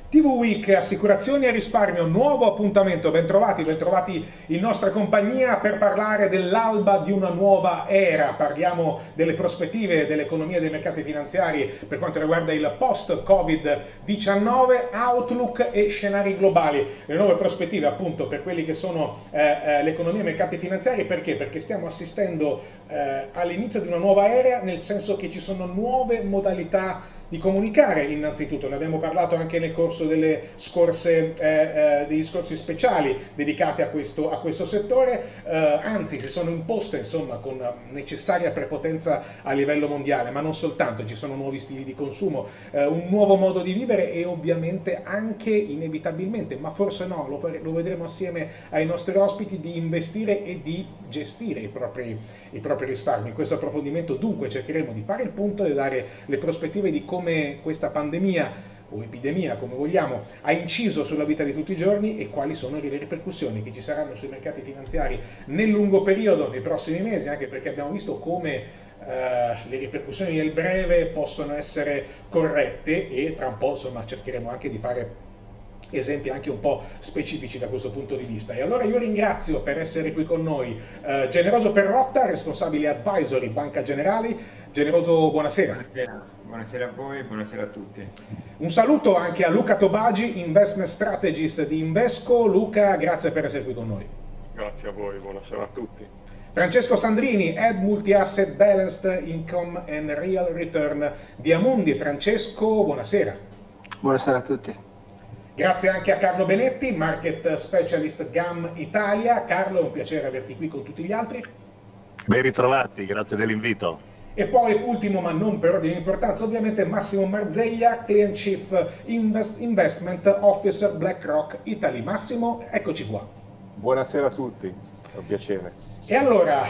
TV Week, assicurazioni e risparmio, nuovo appuntamento, bentrovati in nostra compagnia per parlare dell'alba di una nuova era. Parliamo delle prospettive dell'economia e dei mercati finanziari per quanto riguarda il post-Covid-19, outlook e scenari globali. Le nuove prospettive appunto per quelli che sono l'economia e i mercati finanziari, perché? Perché stiamo assistendo all'inizio di una nuova era, nel senso che ci sono nuove modalità di comunicare. Innanzitutto ne abbiamo parlato anche nel corso degli scorsi speciali dedicati a questo settore, anzi si sono imposte insomma con necessaria prepotenza a livello mondiale, ma non soltanto, ci sono nuovi stili di consumo, un nuovo modo di vivere e ovviamente anche inevitabilmente, ma forse no, lo vedremo assieme ai nostri ospiti, di investire e di gestire i propri risparmi. In questo approfondimento dunque cercheremo di fare il punto e dare le prospettive di come questa pandemia o epidemia, come vogliamo, ha inciso sulla vita di tutti i giorni e quali sono le ripercussioni che ci saranno sui mercati finanziari nel lungo periodo, nei prossimi mesi, anche perché abbiamo visto come le ripercussioni nel breve possono essere corrette e tra un po' insomma cercheremo anche di fare esempi anche un po' specifici da questo punto di vista. E allora io ringrazio per essere qui con noi Generoso Perrotta, responsabile advisory Banca Generali. Generoso, buonasera. Buonasera, buonasera a voi, buonasera a tutti. Un saluto anche a Luca Tobagi, investment strategist di Invesco. Luca, grazie per essere qui con noi. Grazie a voi, buonasera a tutti. Francesco Sandrini, Head Multi-Asset Balanced Income and Real Return di Amundi. Francesco, buonasera. Buonasera a tutti. Grazie anche a Carlo Benetti, Market Specialist GAM Italia. Carlo, è un piacere averti qui con tutti gli altri. Ben ritrovati, grazie dell'invito. E poi, ultimo ma non per ordine di importanza, ovviamente Massimo Marzeglia, Client Chief Investment Officer BlackRock Italy. Massimo, eccoci qua. Buonasera a tutti, è un piacere. E allora,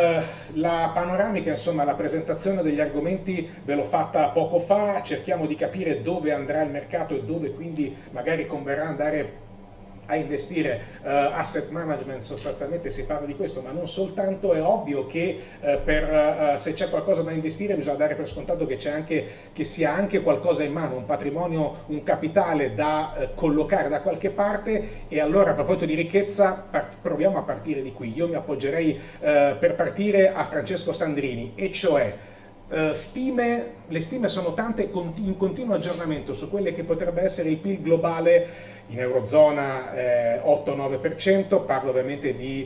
la panoramica, insomma, la presentazione degli argomenti ve l'ho fatta poco fa, cerchiamo di capire dove andrà il mercato e dove quindi magari converrà andare a investire. Asset management, sostanzialmente si parla di questo, ma non soltanto. È ovvio che se c'è qualcosa da investire bisogna dare per scontato che sia anche qualcosa in mano, un patrimonio, un capitale da collocare da qualche parte. E allora, a proposito di ricchezza, proviamo a partire di qui. Io mi appoggerei per partire a Francesco Sandrini, e cioè le stime sono tante, in continuo aggiornamento su quelle che potrebbe essere il PIL globale in Eurozona, 8-9%, parlo ovviamente di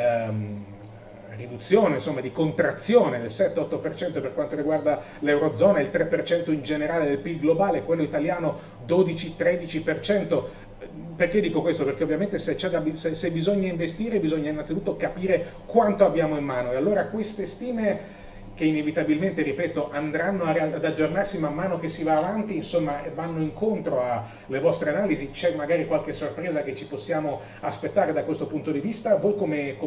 riduzione, insomma di contrazione del 7-8% per quanto riguarda l'Eurozona, il 3% in generale del PIL globale, quello italiano 12-13%. Perché dico questo? Perché ovviamente se bisogna investire bisogna innanzitutto capire quanto abbiamo in mano, e allora queste stime, che inevitabilmente, ripeto, andranno ad aggiornarsi man mano che si va avanti, insomma vanno incontro alle vostre analisi. C'è magari qualche sorpresa che ci possiamo aspettare da questo punto di vista? Voi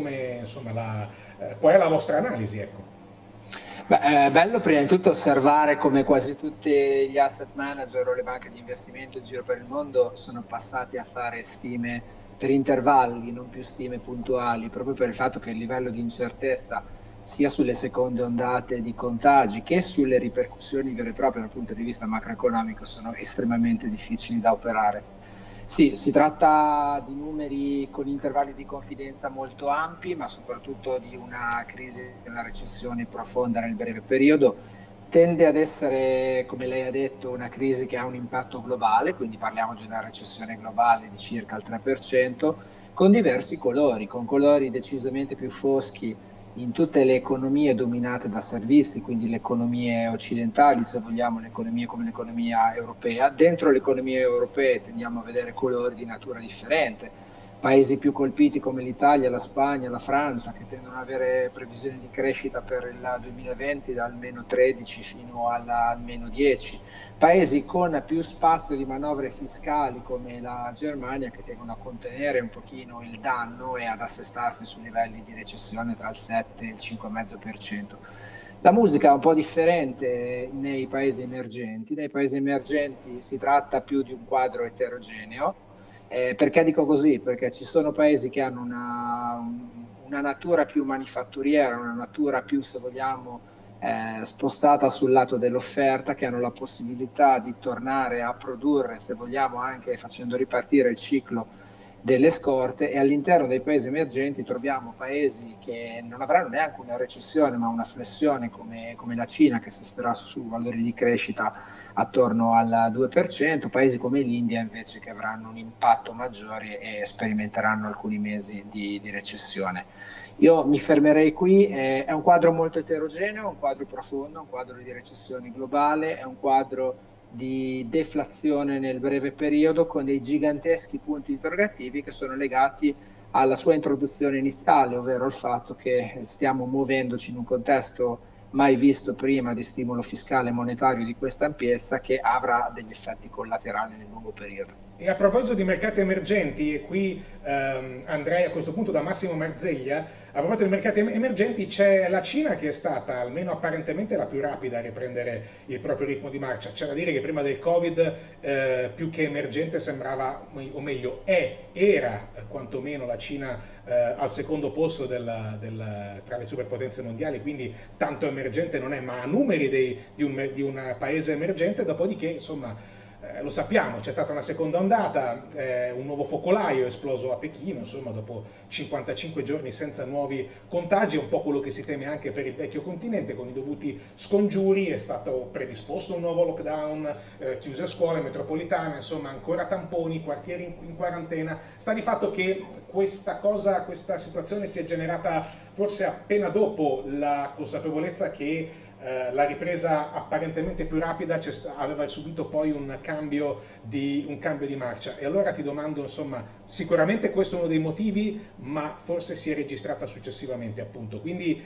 qual è la vostra analisi? Ecco. Beh, è bello prima di tutto osservare come quasi tutti gli asset manager o le banche di investimento in giro per il mondo sono passati a fare stime per intervalli, non più stime puntuali, proprio per il fatto che il livello di incertezza sia sulle seconde ondate di contagi che sulle ripercussioni vere e proprie dal punto di vista macroeconomico sono estremamente difficili da operare. Sì, si tratta di numeri con intervalli di confidenza molto ampi, ma soprattutto di una crisi, una recessione profonda nel breve periodo. Tende ad essere, come lei ha detto, una crisi che ha un impatto globale, quindi parliamo di una recessione globale di circa il 3%, con diversi colori, con colori decisamente più foschi in tutte le economie dominate da servizi, quindi le economie occidentali, se vogliamo, le economie come l'economia europea. Dentro le economie europee tendiamo a vedere colori di natura differente. Paesi più colpiti come l'Italia, la Spagna, la Francia, che tendono ad avere previsioni di crescita per il 2020 dal meno 13 fino al meno 10. Paesi con più spazio di manovre fiscali come la Germania, che tendono a contenere un pochino il danno e ad assestarsi su livelli di recessione tra il 7 e il 5,5%. La musica è un po' differente nei paesi emergenti. Nei paesi emergenti si tratta più di un quadro eterogeneo. Perché dico così? Perché ci sono paesi che hanno una natura più manifatturiera, una natura più, se vogliamo, spostata sul lato dell'offerta, che hanno la possibilità di tornare a produrre, se vogliamo, anche facendo ripartire il ciclo delle scorte, e all'interno dei paesi emergenti troviamo paesi che non avranno neanche una recessione ma una flessione come la Cina, che si starà su valori di crescita attorno al 2%, paesi come l'India invece che avranno un impatto maggiore e sperimenteranno alcuni mesi di recessione. Io mi fermerei qui, è un quadro molto eterogeneo, un quadro profondo, un quadro di recessione globale, è un quadro di deflazione nel breve periodo con dei giganteschi punti interrogativi che sono legati alla sua introduzione iniziale, ovvero il fatto che stiamo muovendoci in un contesto mai visto prima di stimolo fiscale e monetario di questa ampiezza, che avrà degli effetti collaterali nel lungo periodo. E a proposito di mercati emergenti, e qui andrei a questo punto da Massimo Marzeglia, a proposito di mercati emergenti c'è la Cina che è stata, almeno apparentemente, la più rapida a riprendere il proprio ritmo di marcia. C'è da dire che prima del Covid più che emergente sembrava, o meglio era quantomeno la Cina al secondo posto tra le superpotenze mondiali, quindi tanto emergente non è, ma ha numeri di un paese emergente. Dopodiché, insomma, lo sappiamo, c'è stata una seconda ondata, un nuovo focolaio è esploso a Pechino, insomma, dopo 55 giorni senza nuovi contagi, è un po' quello che si teme anche per il vecchio continente, con i dovuti scongiuri. È stato predisposto un nuovo lockdown, chiuse scuole, metropolitane, insomma ancora tamponi, quartieri in quarantena. Sta di fatto che questa situazione si è generata forse appena dopo la consapevolezza che la ripresa apparentemente più rapida aveva subito poi un cambio di marcia. E allora ti domando, insomma, sicuramente questo è uno dei motivi, ma forse si è registrata successivamente, appunto. Quindi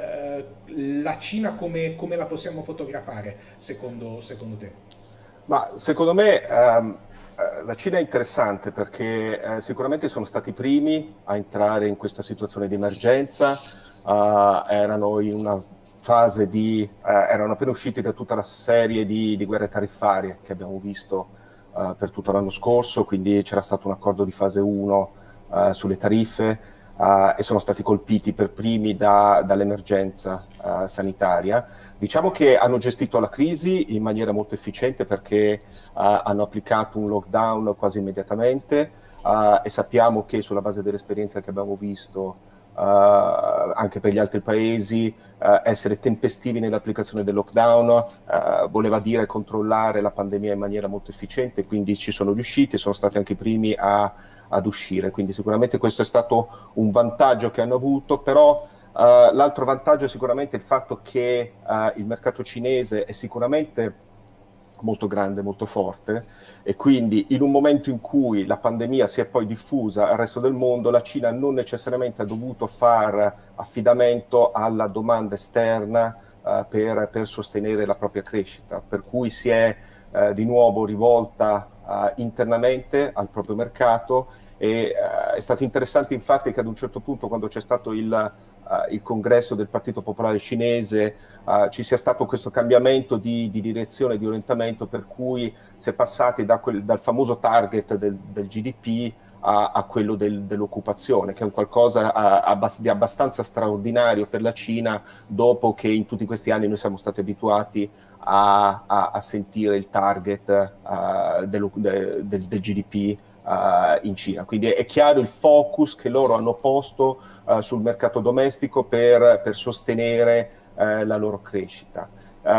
la Cina come la possiamo fotografare secondo te? Ma secondo me la Cina è interessante perché sicuramente sono stati i primi a entrare in questa situazione di emergenza, erano in una fase erano appena usciti da tutta la serie di guerre tariffarie che abbiamo visto per tutto l'anno scorso, quindi c'era stato un accordo di fase 1 sulle tariffe e sono stati colpiti per primi dall'emergenza sanitaria. Diciamo che hanno gestito la crisi in maniera molto efficiente perché hanno applicato un lockdown quasi immediatamente e sappiamo che sulla base dell'esperienza che abbiamo visto anche per gli altri paesi, essere tempestivi nell'applicazione del lockdown voleva dire controllare la pandemia in maniera molto efficiente, quindi ci sono riusciti e sono stati anche i primi ad uscire, quindi sicuramente questo è stato un vantaggio che hanno avuto. Però l'altro vantaggio è sicuramente il fatto che il mercato cinese è sicuramente molto grande, molto forte, e quindi in un momento in cui la pandemia si è poi diffusa al resto del mondo, la Cina non necessariamente ha dovuto fare affidamento alla domanda esterna per sostenere la propria crescita, per cui si è di nuovo rivolta internamente al proprio mercato. E è stato interessante infatti che ad un certo punto, quando c'è stato il congresso del Partito Popolare Cinese, ci sia stato questo cambiamento di direzione, di orientamento, per cui si è passati dal famoso target del GDP a quello dell'occupazione, che è un qualcosa di abbastanza straordinario per la Cina, dopo che in tutti questi anni noi siamo stati abituati a sentire il target del GDP in Cina. Quindi è chiaro il focus che loro hanno posto sul mercato domestico per sostenere la loro crescita.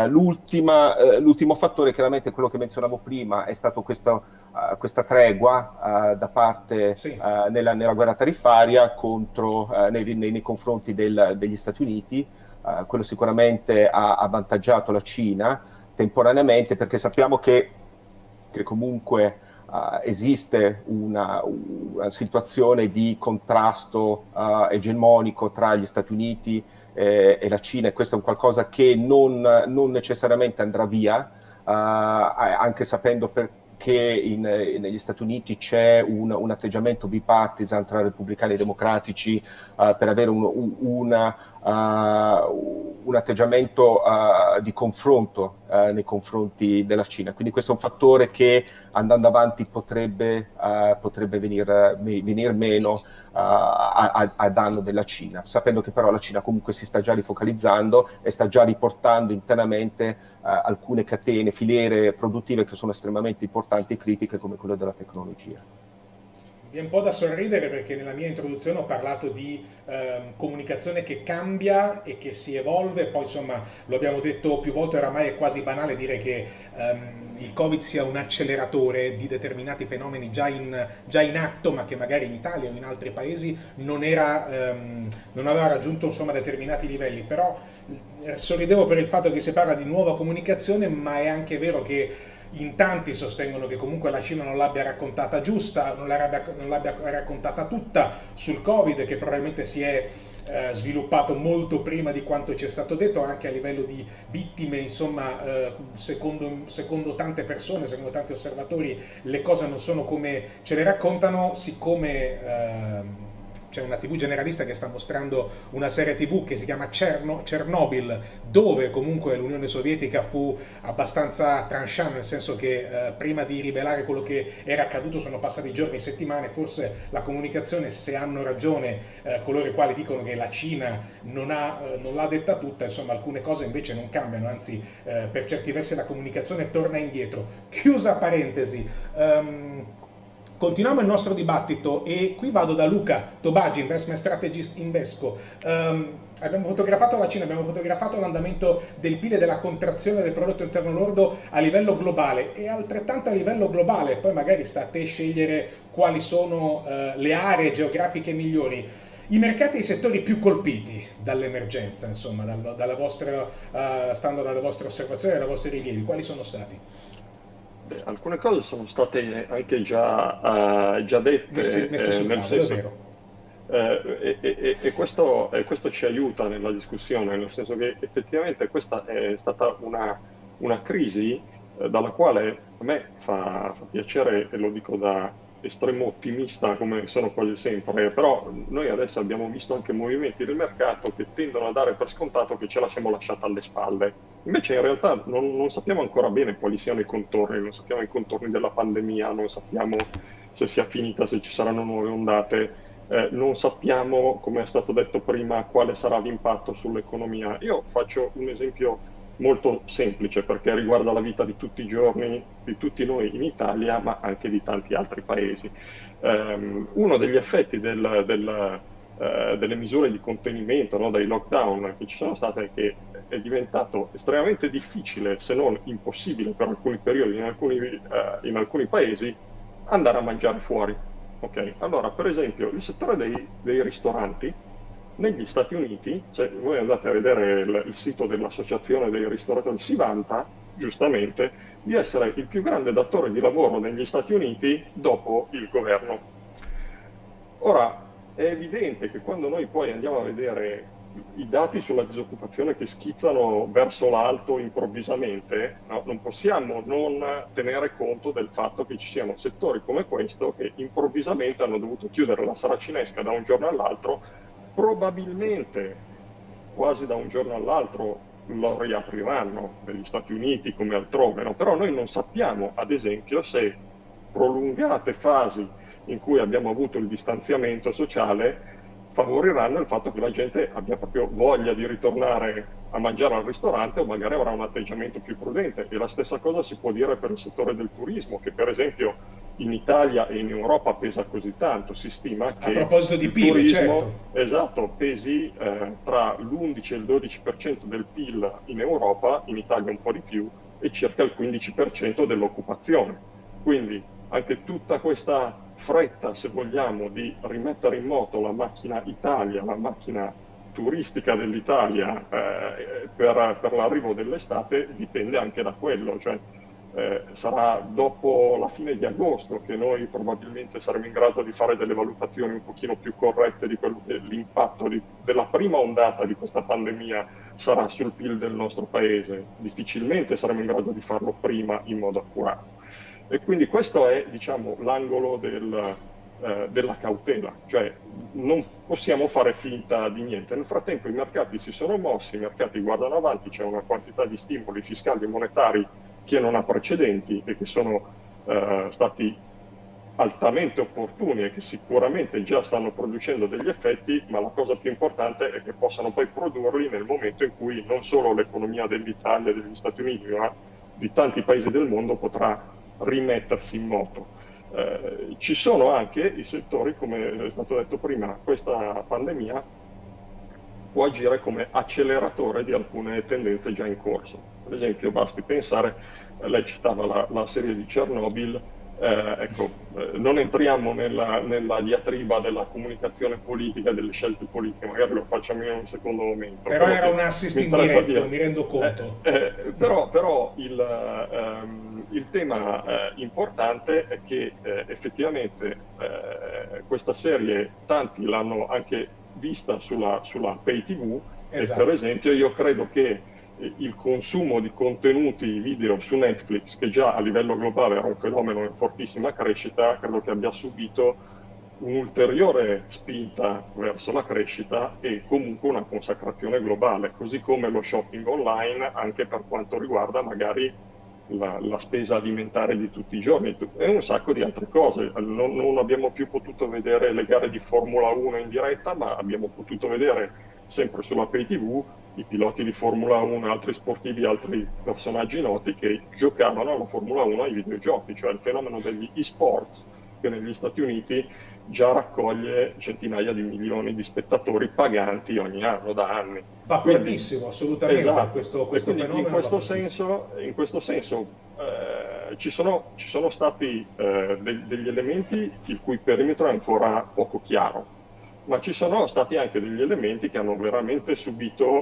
L'ultimo fattore, chiaramente quello che menzionavo prima, è stato questa tregua da parte nella guerra tariffaria nei confronti degli Stati Uniti. Quello sicuramente ha avvantaggiato la Cina temporaneamente, perché sappiamo che comunque esiste una situazione di contrasto egemonico tra gli Stati Uniti e la Cina, e questo è un qualcosa che non necessariamente andrà via, anche sapendo che negli Stati Uniti c'è un atteggiamento bipartisan tra repubblicani e democratici per avere un atteggiamento di confronto nei confronti della Cina. Quindi questo è un fattore che andando avanti potrebbe venir meno a danno della Cina, sapendo che però la Cina comunque si sta già rifocalizzando e sta già riportando internamente alcune catene, filiere produttive che sono estremamente importanti e critiche come quella della tecnologia. È un po' da sorridere perché nella mia introduzione ho parlato di comunicazione che cambia e che si evolve, poi insomma lo abbiamo detto più volte, oramai è quasi banale dire che il Covid sia un acceleratore di determinati fenomeni già in atto, ma che magari in Italia o in altri paesi non aveva raggiunto insomma determinati livelli, però sorridevo per il fatto che si parla di nuova comunicazione, ma è anche vero che in tanti sostengono che comunque la Cina non l'abbia raccontata giusta, non l'abbia raccontata tutta sul Covid, che probabilmente si è sviluppato molto prima di quanto ci è stato detto, anche a livello di vittime, insomma, secondo tante persone, secondo tanti osservatori, le cose non sono come ce le raccontano, siccome c'è una TV generalista che sta mostrando una serie TV che si chiama Chernobyl, dove comunque l'Unione Sovietica fu abbastanza tranchant, nel senso che prima di rivelare quello che era accaduto sono passati giorni e settimane. Forse la comunicazione, se hanno ragione coloro i quali dicono che la Cina non l'ha detta tutta, insomma alcune cose invece non cambiano, anzi per certi versi la comunicazione torna indietro. Chiusa parentesi. Continuiamo il nostro dibattito e qui vado da Luca Tobagi, Investment Strategist Invesco. Abbiamo fotografato la Cina, abbiamo fotografato l'andamento del PIL e della contrazione del prodotto interno lordo a livello globale e altrettanto a livello globale, poi magari sta a te scegliere quali sono le aree geografiche migliori. I mercati e i settori più colpiti dall'emergenza, insomma, stando dalle vostre osservazioni e dai vostri rilievi, quali sono stati? Alcune cose sono state anche già dette, messe sul nel tavolo, senso, è vero. e questo ci aiuta nella discussione, nel senso che effettivamente questa è stata una crisi dalla quale a me fa piacere, e lo dico da estremo ottimista come sono quasi sempre, però noi adesso abbiamo visto anche movimenti del mercato che tendono a dare per scontato che ce la siamo lasciata alle spalle. Invece in realtà non sappiamo ancora bene quali siano i contorni, non sappiamo i contorni della pandemia, non sappiamo se sia finita, se ci saranno nuove ondate, non sappiamo, come è stato detto prima, quale sarà l'impatto sull'economia. Io faccio un esempio molto semplice perché riguarda la vita di tutti i giorni di tutti noi in Italia, ma anche di tanti altri paesi. Uno degli effetti delle misure di contenimento, no, dei lockdown che ci sono state è che è diventato estremamente difficile, se non impossibile per alcuni periodi in alcuni paesi, andare a mangiare fuori. Okay? Allora, per esempio, il settore dei ristoranti negli Stati Uniti, se voi andate a vedere il sito dell'Associazione dei ristoratori, si vanta, giustamente, di essere il più grande datore di lavoro negli Stati Uniti dopo il governo. Ora, è evidente che quando noi poi andiamo a vedere i dati sulla disoccupazione che schizzano verso l'alto improvvisamente, no, non possiamo non tenere conto del fatto che ci siano settori come questo che improvvisamente hanno dovuto chiudere la saracinesca da un giorno all'altro, probabilmente quasi da un giorno all'altro lo riapriranno negli Stati Uniti come altrove, no? Però noi non sappiamo, ad esempio, se prolungate fasi in cui abbiamo avuto il distanziamento sociale favoriranno il fatto che la gente abbia proprio voglia di ritornare a mangiare al ristorante o magari avrà un atteggiamento più prudente. E la stessa cosa si può dire per il settore del turismo, che per esempio in Italia e in Europa pesa così tanto. Si stima che a proposito di il PIL, turismo, certo. esatto, pesi tra l'11 e il 12% del PIL in Europa, in Italia un po' di più, e circa il 15% dell'occupazione. Quindi anche tutta questa fretta, se vogliamo, di rimettere in moto la macchina Italia, la macchina turistica dell'Italia per l'arrivo dell'estate dipende anche da quello, cioè sarà dopo la fine di agosto che noi probabilmente saremo in grado di fare delle valutazioni un pochino più corrette di quello che l'impatto della prima ondata di questa pandemia sarà sul PIL del nostro paese. Difficilmente saremo in grado di farlo prima in modo accurato. E quindi questo è, diciamo, l'angolo della cautela, cioè non possiamo fare finta di niente. Nel frattempo i mercati si sono mossi, i mercati guardano avanti, c'è una quantità di stimoli fiscali e monetari che non ha precedenti e che sono stati altamente opportuni e che sicuramente già stanno producendo degli effetti, ma la cosa più importante è che possano poi produrli nel momento in cui non solo l'economia dell'Italia e degli Stati Uniti, ma di tanti paesi del mondo potrà rimettersi in moto. Ci sono anche i settori, come è stato detto prima, questa pandemia può agire come acceleratore di alcune tendenze già in corso. Per esempio, basti pensare, lei citava la serie di Chernobyl, non entriamo nella diatriba della comunicazione politica, delle scelte politiche, magari lo facciamo in un secondo momento. Però era un assist in diretto, mi rendo conto. Però il tema importante è che effettivamente questa serie tanti l'hanno anche vista sulla Pay TV, esatto. E per esempio io credo che il consumo di contenuti video su Netflix, che già a livello globale era un fenomeno in fortissima crescita, credo che abbia subito un'ulteriore spinta verso la crescita e comunque una consacrazione globale, così come lo shopping online anche per quanto riguarda magari la spesa alimentare di tutti i giorni e un sacco di altre cose. Non abbiamo più potuto vedere le gare di Formula 1 in diretta, ma abbiamo potuto vedere sempre sulla Pay TV i piloti di Formula 1, altri sportivi, altri personaggi noti che giocavano alla Formula 1 ai videogiochi, cioè il fenomeno degli e-sports che negli Stati Uniti già raccoglie centinaia di milioni di spettatori paganti ogni anno, da anni. Va fortissimo, assolutamente, esatto. questo fenomeno. In questo senso ci sono stati degli elementi il cui perimetro è ancora poco chiaro, ma ci sono stati anche degli elementi che hanno veramente subito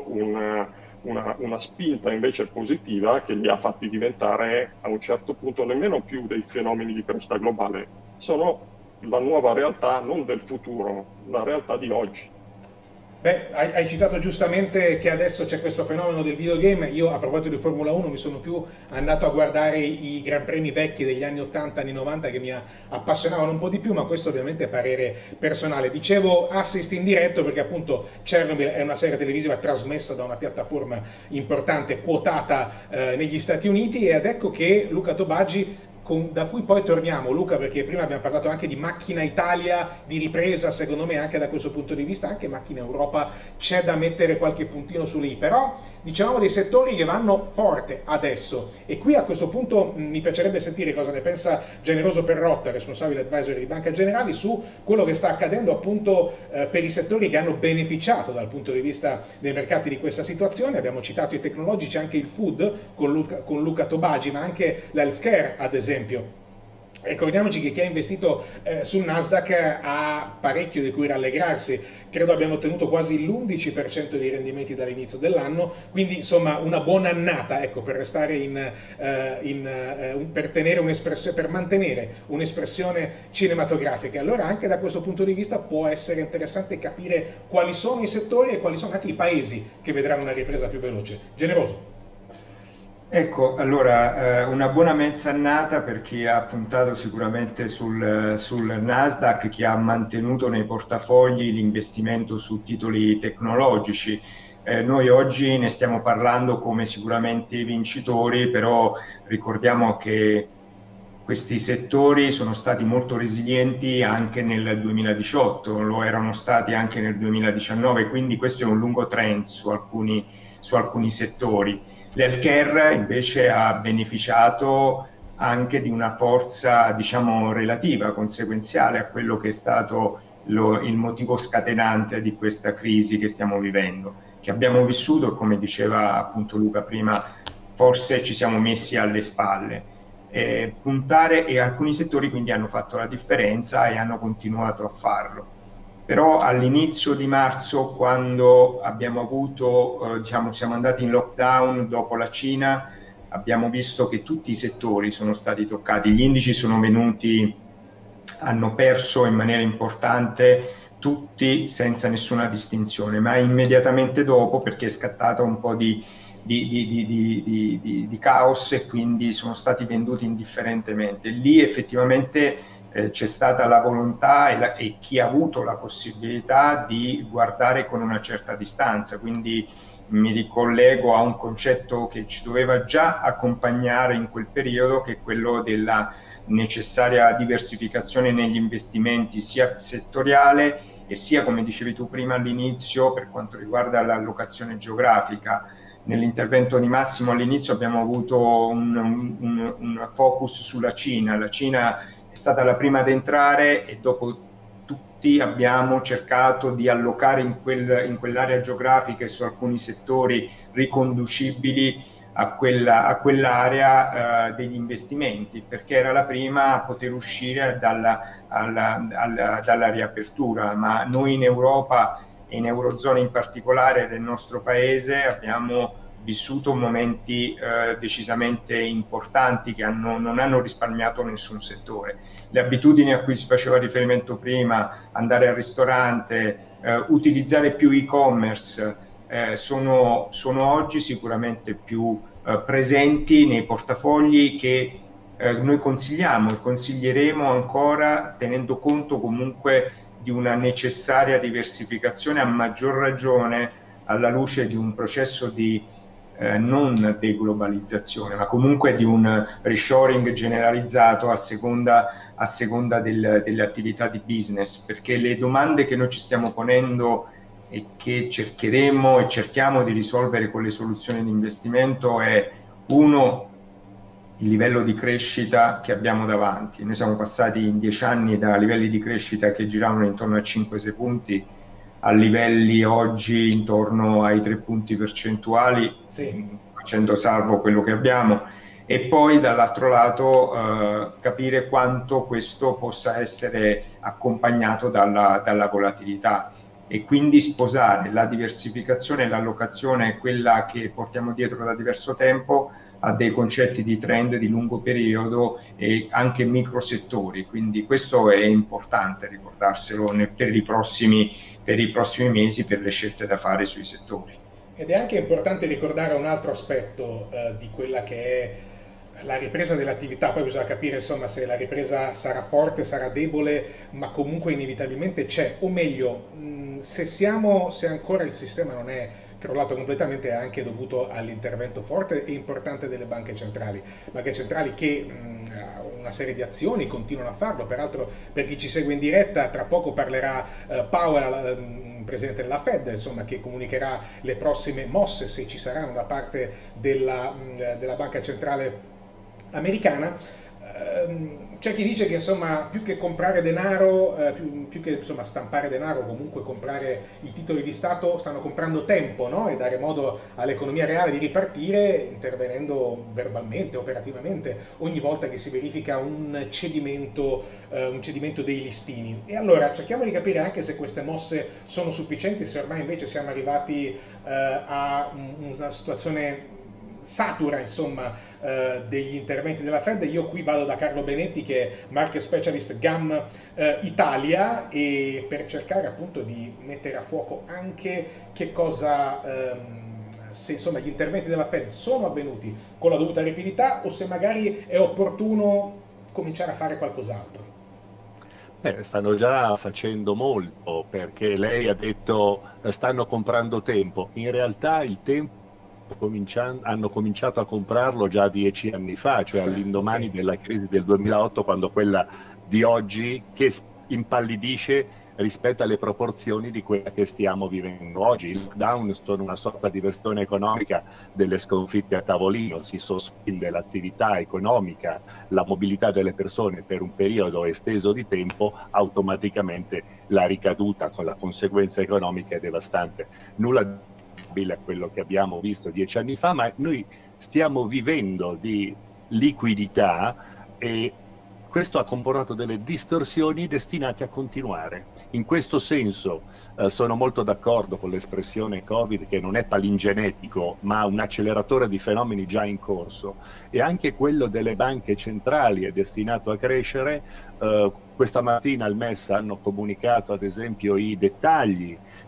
una spinta invece positiva che li ha fatti diventare a un certo punto nemmeno più dei fenomeni di crescita globale, sono la nuova realtà non del futuro, la realtà di oggi. Beh, hai citato giustamente che adesso c'è questo fenomeno del videogame. Io a proposito di Formula 1 mi sono più andato a guardare i Gran Premi vecchi degli anni 80, anni 90 che mi appassionavano un po' di più, ma questo ovviamente è parere personale. Dicevo assist in diretto perché appunto Chernobyl è una serie televisiva trasmessa da una piattaforma importante, quotata negli Stati Uniti, ed ecco che Luca Tobagi, da cui poi torniamo, Luca, perché prima abbiamo parlato anche di Macchina Italia, di ripresa, secondo me anche da questo punto di vista, anche Macchina Europa c'è da mettere qualche puntino su lì, però dicevamo dei settori che vanno forte adesso, e qui a questo punto mi piacerebbe sentire cosa ne pensa Generoso Perrotta, responsabile advisor di Banca Generali, su quello che sta accadendo appunto per i settori che hanno beneficiato dal punto di vista dei mercati di questa situazione. Abbiamo citato i tecnologici, anche il food con Luca Tobagi, ma anche l'healthcare ad esempio. Ricordiamoci che chi ha investito sul Nasdaq ha parecchio di cui rallegrarsi, credo abbiamo ottenuto quasi l'11% dei rendimenti dall'inizio dell'anno, quindi insomma una buona annata, ecco, per restare per mantenere un'espressione cinematografica. Allora anche da questo punto di vista può essere interessante capire quali sono i settori e quali sono anche i paesi che vedranno una ripresa più veloce. Generoso. Ecco, allora una buona mezz'annata per chi ha puntato sicuramente sul Nasdaq, chi ha mantenuto nei portafogli l'investimento su titoli tecnologici. Noi oggi ne stiamo parlando come sicuramente vincitori, però ricordiamo che questi settori sono stati molto resilienti anche nel 2018, lo erano stati anche nel 2019, quindi questo è un lungo trend su alcuni settori. L'healthcare invece ha beneficiato anche di una forza, diciamo, relativa, conseguenziale a quello che è stato il motivo scatenante di questa crisi che stiamo vivendo, che abbiamo vissuto, e come diceva appunto Luca prima, forse ci siamo messi alle spalle. Puntare, e alcuni settori quindi hanno fatto la differenza e hanno continuato a farlo. Però all'inizio di marzo, quando abbiamo avuto, siamo andati in lockdown dopo la Cina, abbiamo visto che tutti i settori sono stati toccati, gli indici hanno perso in maniera importante tutti senza nessuna distinzione, ma immediatamente dopo, perché è scattato un po' di caos, e quindi sono stati venduti indifferentemente. Lì effettivamente c'è stata la volontà e chi ha avuto la possibilità di guardare con una certa distanza. Quindi mi ricollego a un concetto che ci doveva già accompagnare in quel periodo, che è quello della necessaria diversificazione negli investimenti, sia settoriale e sia, come dicevi tu prima all'inizio, per quanto riguarda l'allocazione geografica. Nell'intervento di Massimo all'inizio abbiamo avuto un focus sulla Cina. La Cina è stata la prima ad entrare e dopo tutti abbiamo cercato di allocare in quell'area geografica e su alcuni settori riconducibili a quell'area degli investimenti, perché era la prima a poter uscire dalla riapertura. Ma noi in Europa e in Eurozona in particolare del nostro paese abbiamo vissuto momenti decisamente importanti che non hanno risparmiato nessun settore. Le abitudini a cui si faceva riferimento prima, andare al ristorante, utilizzare più e-commerce, sono oggi sicuramente più presenti nei portafogli che noi consigliamo e consiglieremo ancora, tenendo conto comunque di una necessaria diversificazione, a maggior ragione alla luce di un processo di non deglobalizzazione, ma comunque di un reshoring generalizzato a seconda delle attività di business, perché le domande che noi ci stiamo ponendo e che cercheremo e cerchiamo di risolvere con le soluzioni di investimento è: uno, il livello di crescita che abbiamo davanti. Noi siamo passati in 10 anni da livelli di crescita che giravano intorno a 5-6 punti a livelli oggi intorno ai 3 punti percentuali, sì, facendo salvo quello che abbiamo, e poi dall'altro lato capire quanto questo possa essere accompagnato dalla volatilità, e quindi sposare la diversificazione e l'allocazione, quella che portiamo dietro da diverso tempo, a dei concetti di trend di lungo periodo e anche microsettori. Quindi questo è importante ricordarselo per i prossimi mesi, per le scelte da fare sui settori. Ed è anche importante ricordare un altro aspetto di quella che è la ripresa dell'attività. Poi bisogna capire insomma se la ripresa sarà forte, sarà debole, ma comunque inevitabilmente c'è, o meglio, se ancora il sistema non è crollato completamente, è anche dovuto all'intervento forte e importante delle banche centrali che una serie di azioni continuano a farlo. Peraltro, per chi ci segue in diretta, tra poco parlerà Powell, presidente della Fed, insomma, che comunicherà le prossime mosse, se ci saranno, da parte della banca centrale americana. C'è chi dice che insomma più che comprare denaro, più che insomma stampare denaro, comunque comprare i titoli di Stato, stanno comprando tempo, no? E dare modo all'economia reale di ripartire, intervenendo verbalmente, operativamente, ogni volta che si verifica un cedimento dei listini. E allora cerchiamo di capire anche se queste mosse sono sufficienti, se ormai invece siamo arrivati a una situazione satura, insomma, degli interventi della Fed. Io qui vado da Carlo Benetti, che è Market Specialist GAM Italia, e per cercare appunto di mettere a fuoco anche che cosa, se insomma gli interventi della Fed sono avvenuti con la dovuta rapidità o se magari è opportuno cominciare a fare qualcos'altro. Stanno già facendo molto, perché lei ha detto stanno comprando tempo. In realtà il tempo hanno cominciato a comprarlo già 10 anni fa, cioè all'indomani della crisi del 2008, quando quella di oggi che impallidisce rispetto alle proporzioni di quella che stiamo vivendo oggi. Il lockdown sono una sorta di versione economica delle sconfitte a tavolino, si sospende l'attività economica, la mobilità delle persone per un periodo esteso di tempo, automaticamente la ricaduta con la conseguenza economica è devastante. Nulla a quello che abbiamo visto 10 anni fa, ma noi stiamo vivendo di liquidità e questo ha comportato delle distorsioni destinate a continuare. In questo senso sono molto d'accordo con l'espressione Covid, che non è palingenetico, ma un acceleratore di fenomeni già in corso, e anche quello delle banche centrali è destinato a crescere. Questa mattina al MES hanno comunicato ad esempio i dettagli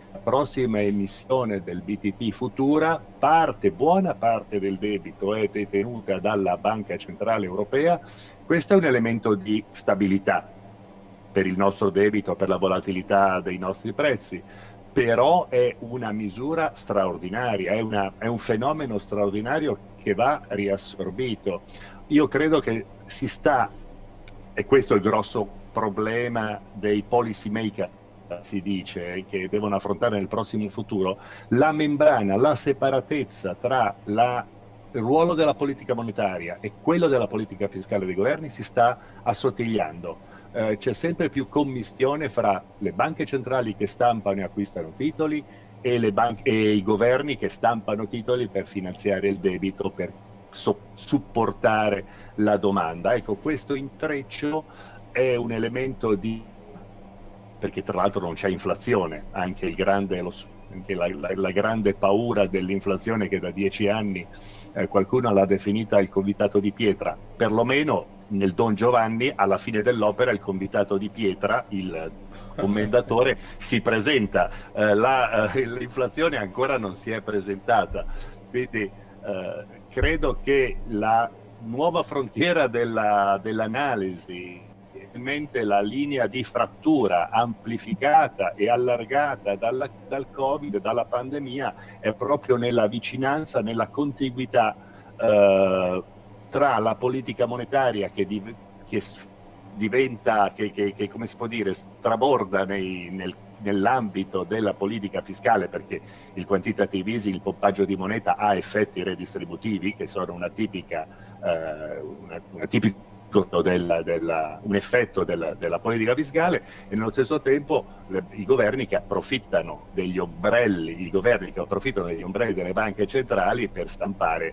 la prossima emissione del BTP Futura, buona parte del debito è detenuta dalla Banca Centrale Europea. Questo è un elemento di stabilità per il nostro debito, per la volatilità dei nostri prezzi, però è una misura straordinaria, è un fenomeno straordinario che va riassorbito. Io credo che e questo è il grosso problema dei policy maker, si dice, che devono affrontare nel prossimo futuro, la membrana, la separatezza tra il ruolo della politica monetaria e quello della politica fiscale dei governi si sta assottigliando. C'è sempre più commistione fra le banche centrali che stampano e acquistano titoli e i governi che stampano titoli per finanziare il debito, per supportare la domanda. Ecco, questo intreccio è un elemento perché tra l'altro non c'è inflazione, anche la grande paura dell'inflazione che da 10 anni qualcuno l'ha definita il convitato di pietra, perlomeno nel Don Giovanni alla fine dell'opera il convitato di pietra, il commendatore, si presenta, l'inflazione ancora non si è presentata, quindi credo che la nuova frontiera dell'analisi, la linea di frattura amplificata e allargata dal Covid, dalla pandemia, è proprio nella vicinanza, nella contiguità tra la politica monetaria che diventa, che come si può dire, straborda nell'ambito della politica fiscale, perché il quantitative easing, il pompaggio di moneta, ha effetti redistributivi che sono un effetto della politica fiscale, e nello stesso tempo i governi che approfittano degli ombrelli delle banche centrali per stampare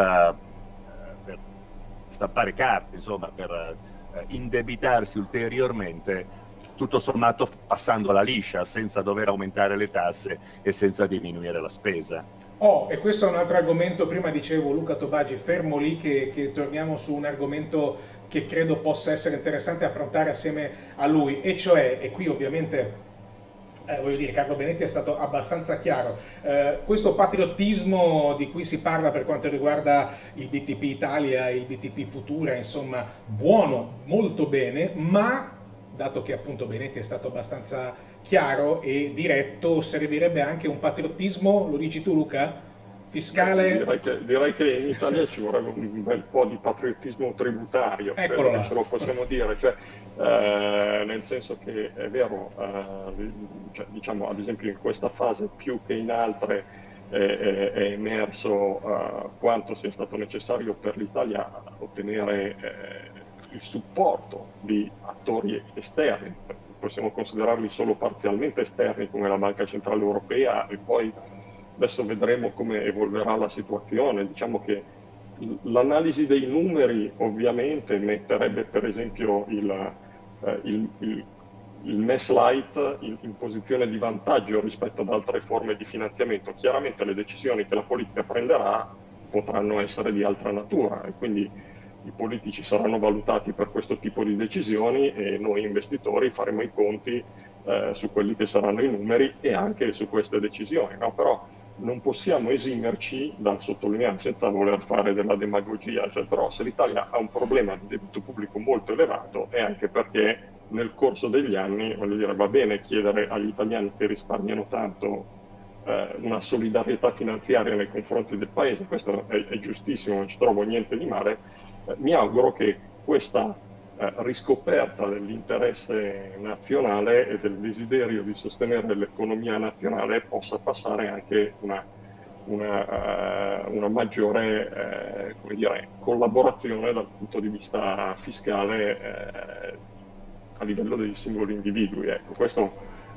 carte, insomma, per indebitarsi ulteriormente, tutto sommato passando la liscia, senza dover aumentare le tasse e senza diminuire la spesa. E questo è un altro argomento. Prima dicevo, Luca Tobagi, fermo lì che torniamo su un argomento che credo possa essere interessante affrontare assieme a lui, e cioè, e qui ovviamente voglio dire, Carlo Benetti è stato abbastanza chiaro, questo patriottismo di cui si parla per quanto riguarda il BTP Italia, il BTP Futura, insomma, buono, molto bene, ma dato che appunto Benetti è stato abbastanza chiaro e diretto, servirebbe anche un patriottismo, lo dici tu Luca? Fiscale? Direi che in Italia ci vorrebbe un bel po' di patriottismo tributario, Eccolo, ce lo possiamo dire, cioè, nel senso che è vero, cioè, diciamo, ad esempio in questa fase più che in altre è emerso quanto sia stato necessario per l'Italia ottenere il supporto di attori esterni. Possiamo considerarli solo parzialmente esterni come la Banca Centrale Europea, e poi adesso vedremo come evolverà la situazione. Diciamo che l'analisi dei numeri ovviamente metterebbe per esempio il MES Light in posizione di vantaggio rispetto ad altre forme di finanziamento. Chiaramente le decisioni che la politica prenderà potranno essere di altra natura, e quindi i politici saranno valutati per questo tipo di decisioni, e noi investitori faremo i conti su quelli che saranno i numeri e anche su queste decisioni, no? Però non possiamo esimerci dal sottolineare, senza voler fare della demagogia, cioè, però se l'Italia ha un problema di debito pubblico molto elevato è anche perché nel corso degli anni, voglio dire, va bene chiedere agli italiani che risparmiano tanto una solidarietà finanziaria nei confronti del Paese, questo è giustissimo, non ci trovo niente di male. Mi auguro che questa riscoperta dell'interesse nazionale e del desiderio di sostenere l'economia nazionale possa passare anche una maggiore come dire, collaborazione dal punto di vista fiscale a livello dei singoli individui. Ecco, questo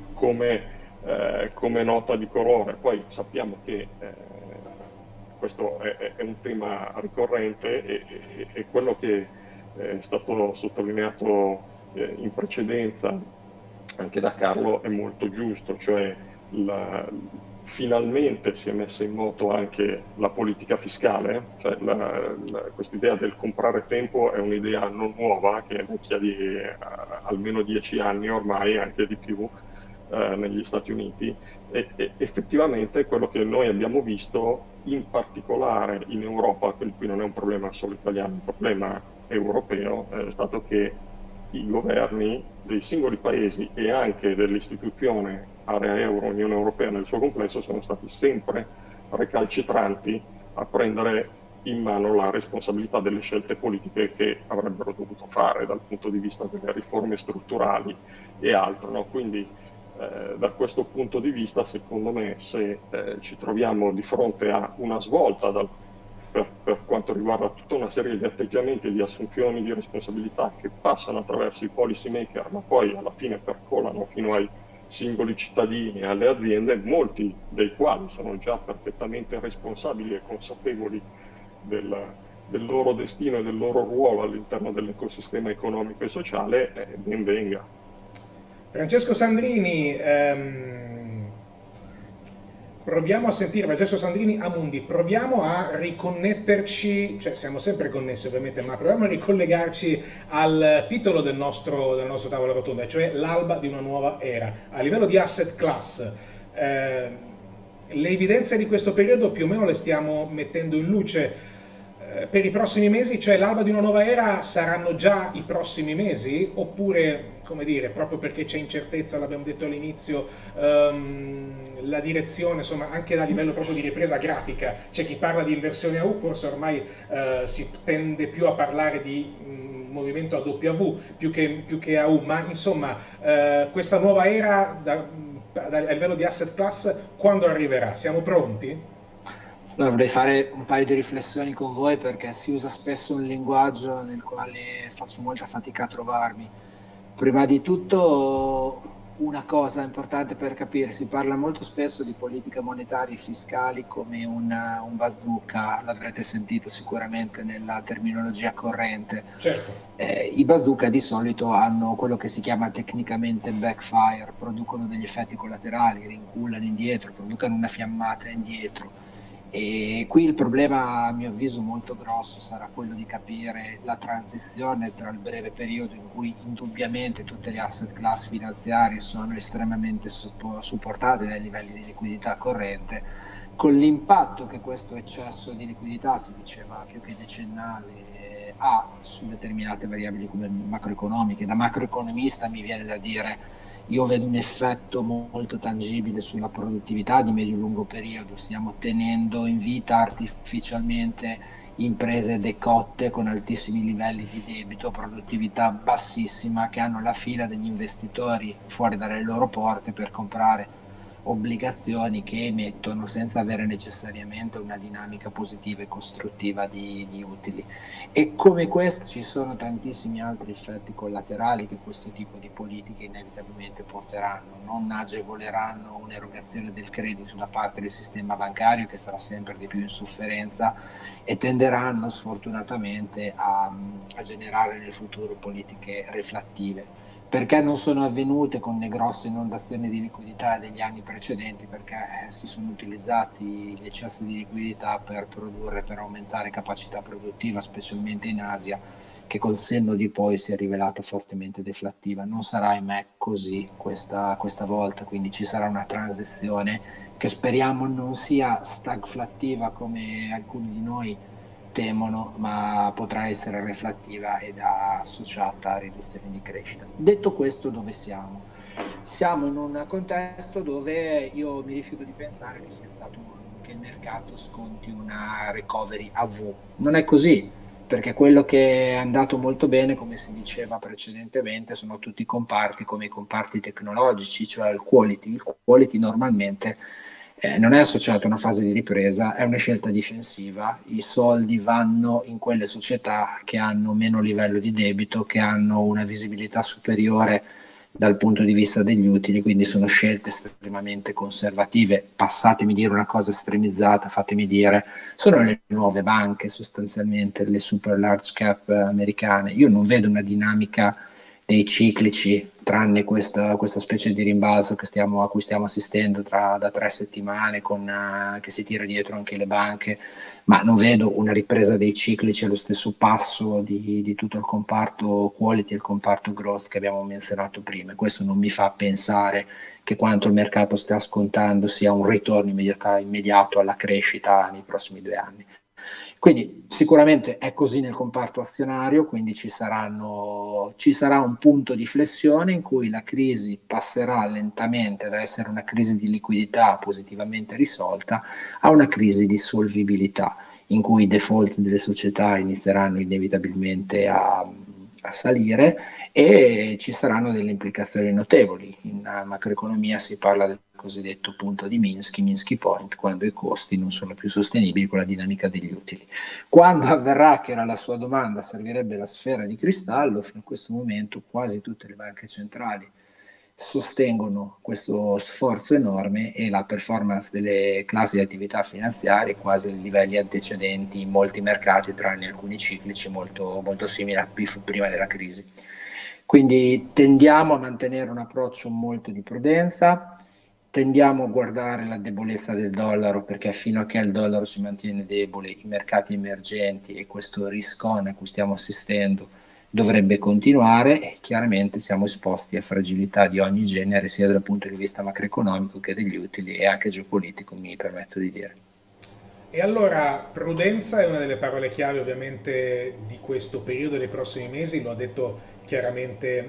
come nota di colore. Poi sappiamo che questo è un tema ricorrente, e quello che è stato sottolineato in precedenza anche da Carlo è molto giusto, cioè finalmente si è messa in moto anche la politica fiscale, cioè questa idea del comprare tempo è un'idea non nuova, che è vecchia di almeno 10 anni ormai, anche di più, negli Stati Uniti, e effettivamente quello che noi abbiamo visto in particolare in Europa, che qui non è un problema solo italiano, è un problema europeo, è stato che i governi dei singoli paesi e anche dell'istituzione area euro, Unione Europea nel suo complesso, sono stati sempre recalcitranti a prendere in mano la responsabilità delle scelte politiche che avrebbero dovuto fare dal punto di vista delle riforme strutturali e altro, no? Quindi da questo punto di vista, secondo me, se ci troviamo di fronte a una svolta per quanto riguarda tutta una serie di atteggiamenti e di assunzioni di responsabilità che passano attraverso i policy maker, ma poi alla fine percolano fino ai singoli cittadini e alle aziende, molti dei quali sono già perfettamente responsabili e consapevoli del loro destino e del loro ruolo all'interno dell'ecosistema economico e sociale, ben venga. Francesco Sandrini, proviamo a sentire Francesco Sandrini Amundi, proviamo a riconnetterci, cioè siamo sempre connessi ovviamente, ma proviamo a ricollegarci al titolo del nostro tavolo rotonda, cioè l'alba di una nuova era. A livello di asset class, le evidenze di questo periodo più o meno le stiamo mettendo in luce. Per i prossimi mesi, cioè l'alba di una nuova era, saranno già i prossimi mesi? Oppure, come dire, proprio perché c'è incertezza, l'abbiamo detto all'inizio, la direzione, insomma, anche a livello proprio di ripresa grafica, c'è chi parla di inversione a U, forse ormai si tende più a parlare di movimento a W più che a U, ma insomma, questa nuova era a livello di asset class, quando arriverà? Siamo pronti? Allora, vorrei fare un paio di riflessioni con voi perché si usa spesso un linguaggio nel quale faccio molta fatica a trovarmi. Prima di tutto, una cosa importante per capire, si parla molto spesso di politica monetaria e fiscali come un bazooka, l'avrete sentito sicuramente nella terminologia corrente. Certo. I bazooka di solito hanno quello che si chiama tecnicamente backfire, producono degli effetti collaterali, rincullano indietro, producono una fiammata indietro. E qui il problema, a mio avviso, molto grosso sarà quello di capire la transizione tra il breve periodo in cui indubbiamente tutte le asset class finanziarie sono estremamente supportate dai livelli di liquidità corrente, con l'impatto che questo eccesso di liquidità, si diceva più che decennale, ha su determinate variabili come macroeconomiche. Da macroeconomista mi viene da dire: io vedo un effetto molto tangibile sulla produttività di medio-lungo periodo. Stiamo tenendo in vita artificialmente imprese decotte con altissimi livelli di debito, produttività bassissima, che hanno la fila degli investitori fuori dalle loro porte per comprare obbligazioni che emettono senza avere necessariamente una dinamica positiva e costruttiva di utili. E come questo ci sono tantissimi altri effetti collaterali che questo tipo di politiche inevitabilmente porteranno. Non agevoleranno un'erogazione del credito da parte del sistema bancario, che sarà sempre di più in sofferenza, e tenderanno sfortunatamente a generare nel futuro politiche reflattive. Perché non sono avvenute con le grosse inondazioni di liquidità degli anni precedenti? Perché si sono utilizzati gli eccessi di liquidità per produrre, per aumentare capacità produttiva, specialmente in Asia, che col senno di poi si è rivelata fortemente deflattiva. Non sarà, ahimè, così questa volta, quindi ci sarà una transizione che speriamo non sia stagflattiva come alcuni di noi temono, ma potrà essere reflattiva ed associata a riduzioni di crescita. Detto questo, dove siamo? Siamo in un contesto dove io mi rifiuto di pensare che il mercato sconti una recovery a V. Non è così, perché quello che è andato molto bene, come si diceva precedentemente, sono tutti i comparti come i comparti tecnologici, cioè il quality. Il quality normalmente non è associato a una fase di ripresa, è una scelta difensiva. I soldi vanno in quelle società che hanno meno livello di debito, che hanno una visibilità superiore dal punto di vista degli utili, quindi sono scelte estremamente conservative. Passatemi dire una cosa estremizzata, fatemi dire, sono le nuove banche sostanzialmente, le super large cap americane. Io non vedo una dinamica dei ciclici, tranne questa specie di rimbalzo a cui stiamo assistendo da 3 settimane, che si tira dietro anche le banche, ma non vedo una ripresa dei ciclici allo stesso passo di tutto il comparto quality e il comparto growth che abbiamo menzionato prima. Questo non mi fa pensare che quanto il mercato sta scontando sia un ritorno immediato alla crescita nei prossimi 2 anni. Quindi sicuramente è così nel comparto azionario, quindi ci sarà un punto di flessione in cui la crisi passerà lentamente da essere una crisi di liquidità positivamente risolta a una crisi di solvibilità, in cui i default delle società inizieranno inevitabilmente a salire e ci saranno delle implicazioni notevoli. In macroeconomia si parla del cosiddetto punto di Minsky point, quando i costi non sono più sostenibili con la dinamica degli utili. Quando avverrà, che era la sua domanda, servirebbe la sfera di cristallo, fino a questo momento quasi tutte le banche centrali sostengono questo sforzo enorme e la performance delle classi di attività finanziarie quasi ai livelli antecedenti in molti mercati, tranne alcuni ciclici molto, molto simili a prima della crisi. Quindi tendiamo a mantenere un approccio molto di prudenza, tendiamo a guardare la debolezza del dollaro, perché fino a che il dollaro si mantiene debole i mercati emergenti e questo risk-on a cui stiamo assistendo dovrebbe continuare, e chiaramente siamo esposti a fragilità di ogni genere sia dal punto di vista macroeconomico che degli utili e anche geopolitico, mi permetto di dire. E allora prudenza è una delle parole chiave ovviamente di questo periodo e dei prossimi mesi, lo ha detto chiaramente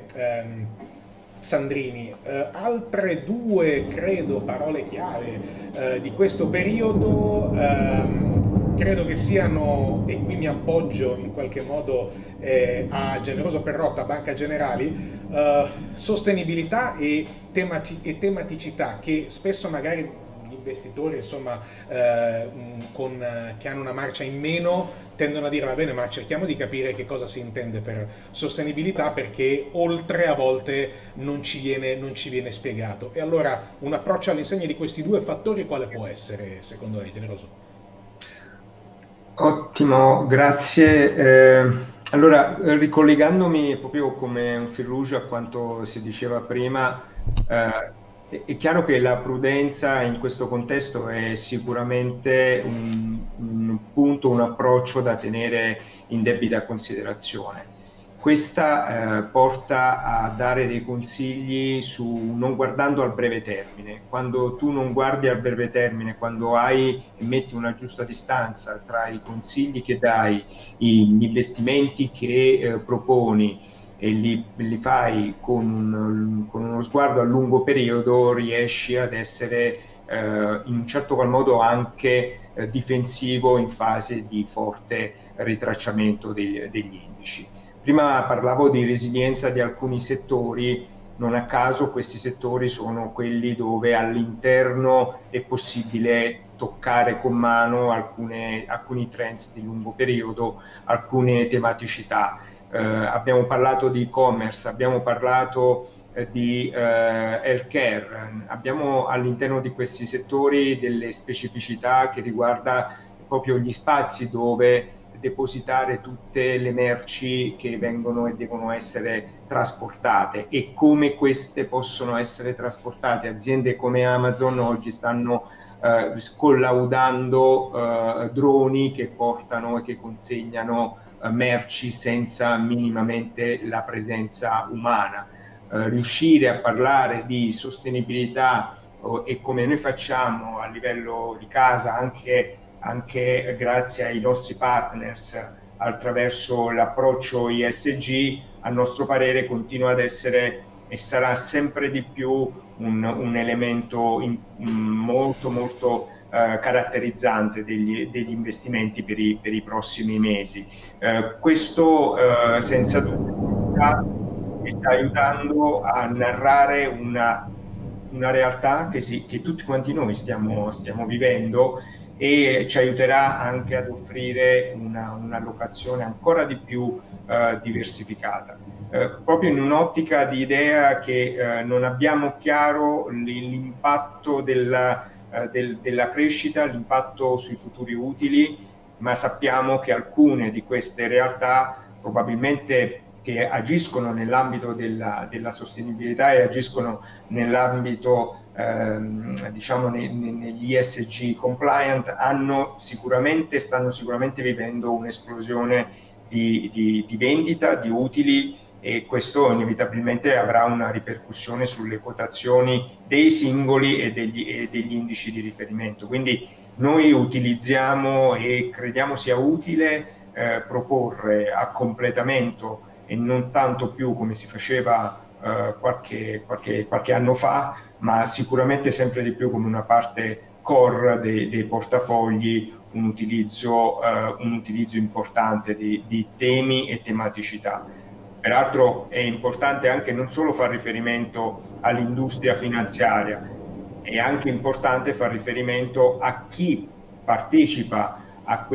Sandrini. Altre due, credo, parole chiave di questo periodo credo che siano, e qui mi appoggio in qualche modo a Generoso Perrotta, Banca Generali, sostenibilità e tematicità, che spesso magari gli investitori, insomma, che hanno una marcia in meno tendono a dire: va bene, ma cerchiamo di capire che cosa si intende per sostenibilità, perché oltre a volte non ci viene spiegato. E allora un approccio all'insegna di questi due fattori quale può essere, secondo lei, Generoso? Ottimo, grazie. Allora, ricollegandomi proprio come un fil rouge a quanto si diceva prima, è chiaro che la prudenza in questo contesto è sicuramente un punto, un approccio da tenere in debita considerazione. Questa porta a dare dei consigli su non guardando al breve termine. Quando tu non guardi al breve termine, quando hai e metti una giusta distanza tra i consigli che dai, gli investimenti che proponi e li fai con uno sguardo a lungo periodo, riesci ad essere in un certo qual modo anche difensivo in fase di forte ritracciamento degli indici. Prima parlavo di resilienza di alcuni settori, non a caso questi settori sono quelli dove all'interno è possibile toccare con mano alcuni trends di lungo periodo, alcune tematicità. Abbiamo parlato di e-commerce, abbiamo parlato di healthcare, abbiamo all'interno di questi settori delle specificità che riguarda proprio gli spazi dove depositare tutte le merci che vengono e devono essere trasportate e come queste possono essere trasportate. Aziende come Amazon oggi stanno collaudando droni che portano e che consegnano merci senza minimamente la presenza umana. Riuscire a parlare di sostenibilità e come noi facciamo a livello di casa, anche grazie ai nostri partners attraverso l'approccio ESG, a nostro parere continua ad essere e sarà sempre di più un elemento molto molto caratterizzante degli investimenti per i prossimi mesi. Questo senza dubbio mi sta aiutando a narrare una realtà che tutti quanti noi stiamo vivendo e ci aiuterà anche ad offrire un'allocazione ancora di più diversificata. Proprio in un'ottica di idea che non abbiamo chiaro l'impatto della crescita, l'impatto sui futuri utili, ma sappiamo che alcune di queste realtà probabilmente che agiscono nell'ambito della sostenibilità e agiscono nell'ambito diciamo negli ESG compliant stanno sicuramente vivendo un'esplosione di vendita, di utili e questo inevitabilmente avrà una ripercussione sulle quotazioni dei singoli e degli indici di riferimento. Quindi noi utilizziamo e crediamo sia utile proporre a completamento e non tanto più come si faceva qualche anno fa, ma sicuramente sempre di più come una parte core dei portafogli, un utilizzo importante di temi e tematicità. Peraltro è importante anche non solo far riferimento all'industria finanziaria, è anche importante far riferimento a chi partecipa a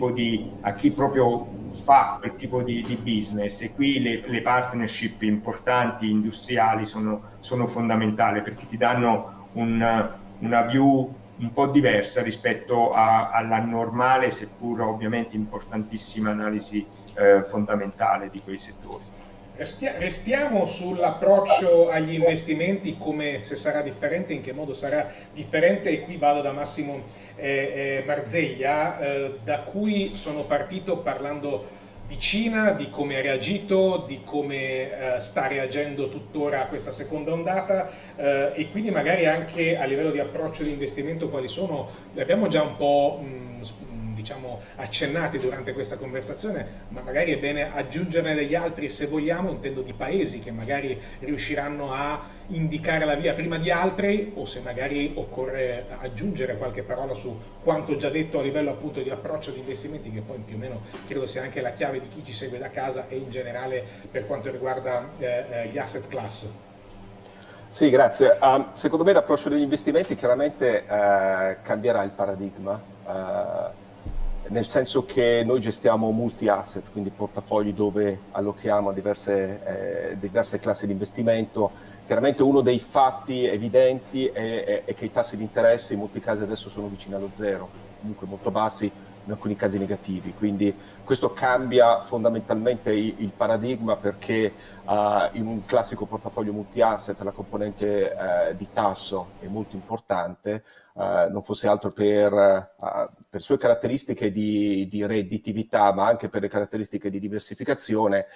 chi proprio fa quel tipo di business, e qui le partnership importanti industriali sono fondamentali, perché ti danno una view un po' diversa rispetto alla normale, seppur ovviamente importantissima, analisi fondamentale di quei settori. Restiamo sull'approccio agli investimenti, come se sarà differente, in che modo sarà differente, e qui vado da Massimo Marzeglia, da cui sono partito parlando di Cina, di come ha reagito, di come sta reagendo tuttora a questa seconda ondata, e quindi magari anche a livello di approccio di investimento quali sono, li abbiamo già un po' diciamo accennati durante questa conversazione, ma magari è bene aggiungerne degli altri, se vogliamo, intendo di paesi che magari riusciranno a indicare la via prima di altri, o se magari occorre aggiungere qualche parola su quanto già detto a livello appunto di approccio di investimenti, che poi più o meno credo sia anche la chiave di chi ci segue da casa e in generale per quanto riguarda gli asset class. Sì, grazie. Secondo me l'approccio degli investimenti chiaramente cambierà il paradigma, nel senso che noi gestiamo multi-asset, quindi portafogli dove allochiamo a diverse classi di investimento. Chiaramente uno dei fatti evidenti è che i tassi di interesse in molti casi adesso sono vicini allo zero, comunque molto bassi, in alcuni casi negativi, quindi questo cambia fondamentalmente il paradigma, perché in un classico portafoglio multi-asset la componente di tasso è molto importante, non fosse altro per sue caratteristiche di redditività, ma anche per le caratteristiche di diversificazione.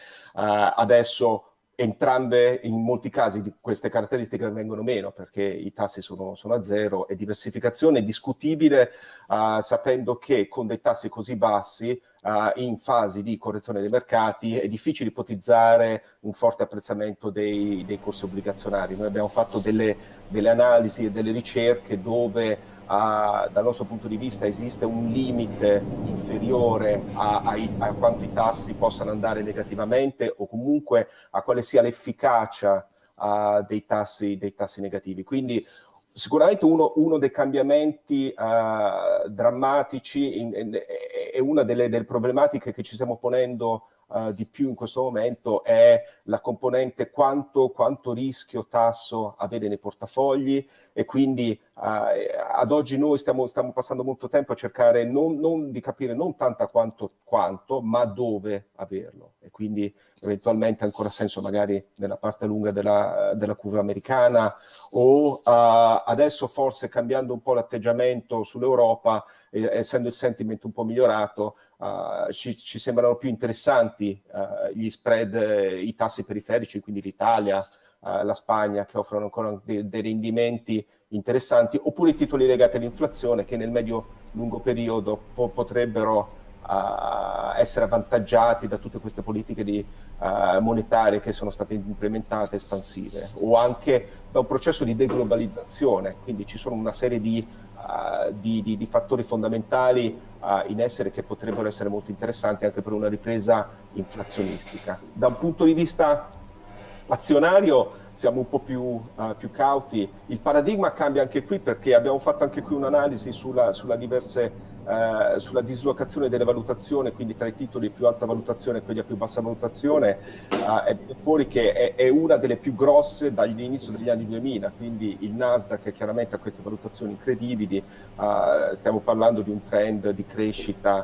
Adesso entrambe, in molti casi, di queste caratteristiche vengono meno, perché i tassi sono a zero, e diversificazione è discutibile, sapendo che con dei tassi così bassi, in fasi di correzione dei mercati, è difficile ipotizzare un forte apprezzamento dei corsi obbligazionari. Noi abbiamo fatto delle analisi e delle ricerche dove dal nostro punto di vista esiste un limite inferiore a quanto i tassi possano andare negativamente, o comunque a quale sia l'efficacia dei tassi negativi. Quindi sicuramente uno dei cambiamenti drammatici è una delle problematiche che ci stiamo ponendo di più in questo momento, è la componente quanto rischio tasso avere nei portafogli, e quindi ad oggi noi stiamo passando molto tempo a cercare non di capire non tanto quanto, ma dove averlo, e quindi eventualmente ha ancora senso magari nella parte lunga della curva americana, o adesso forse cambiando un po' l'atteggiamento sull'Europa, essendo il sentiment un po' migliorato, ci sembrano più interessanti gli spread, i tassi periferici, quindi l'Italia, la Spagna, che offrono ancora dei rendimenti interessanti, oppure i titoli legati all'inflazione, che nel medio-lungo periodo potrebbero essere avvantaggiati da tutte queste politiche monetarie che sono state implementate, espansive, o anche da un processo di deglobalizzazione. Quindi ci sono una serie di fattori fondamentali in essere che potrebbero essere molto interessanti anche per una ripresa inflazionistica. Da un punto di vista azionario siamo un po' più cauti. Il paradigma cambia anche qui, perché abbiamo fatto anche qui un'analisi sulla dislocazione delle valutazioni, quindi tra i titoli di più alta valutazione e quelli a più bassa valutazione. È fuori che è una delle più grosse dall'inizio degli anni 2000, quindi il Nasdaq chiaramente ha queste valutazioni incredibili, stiamo parlando di un trend di crescita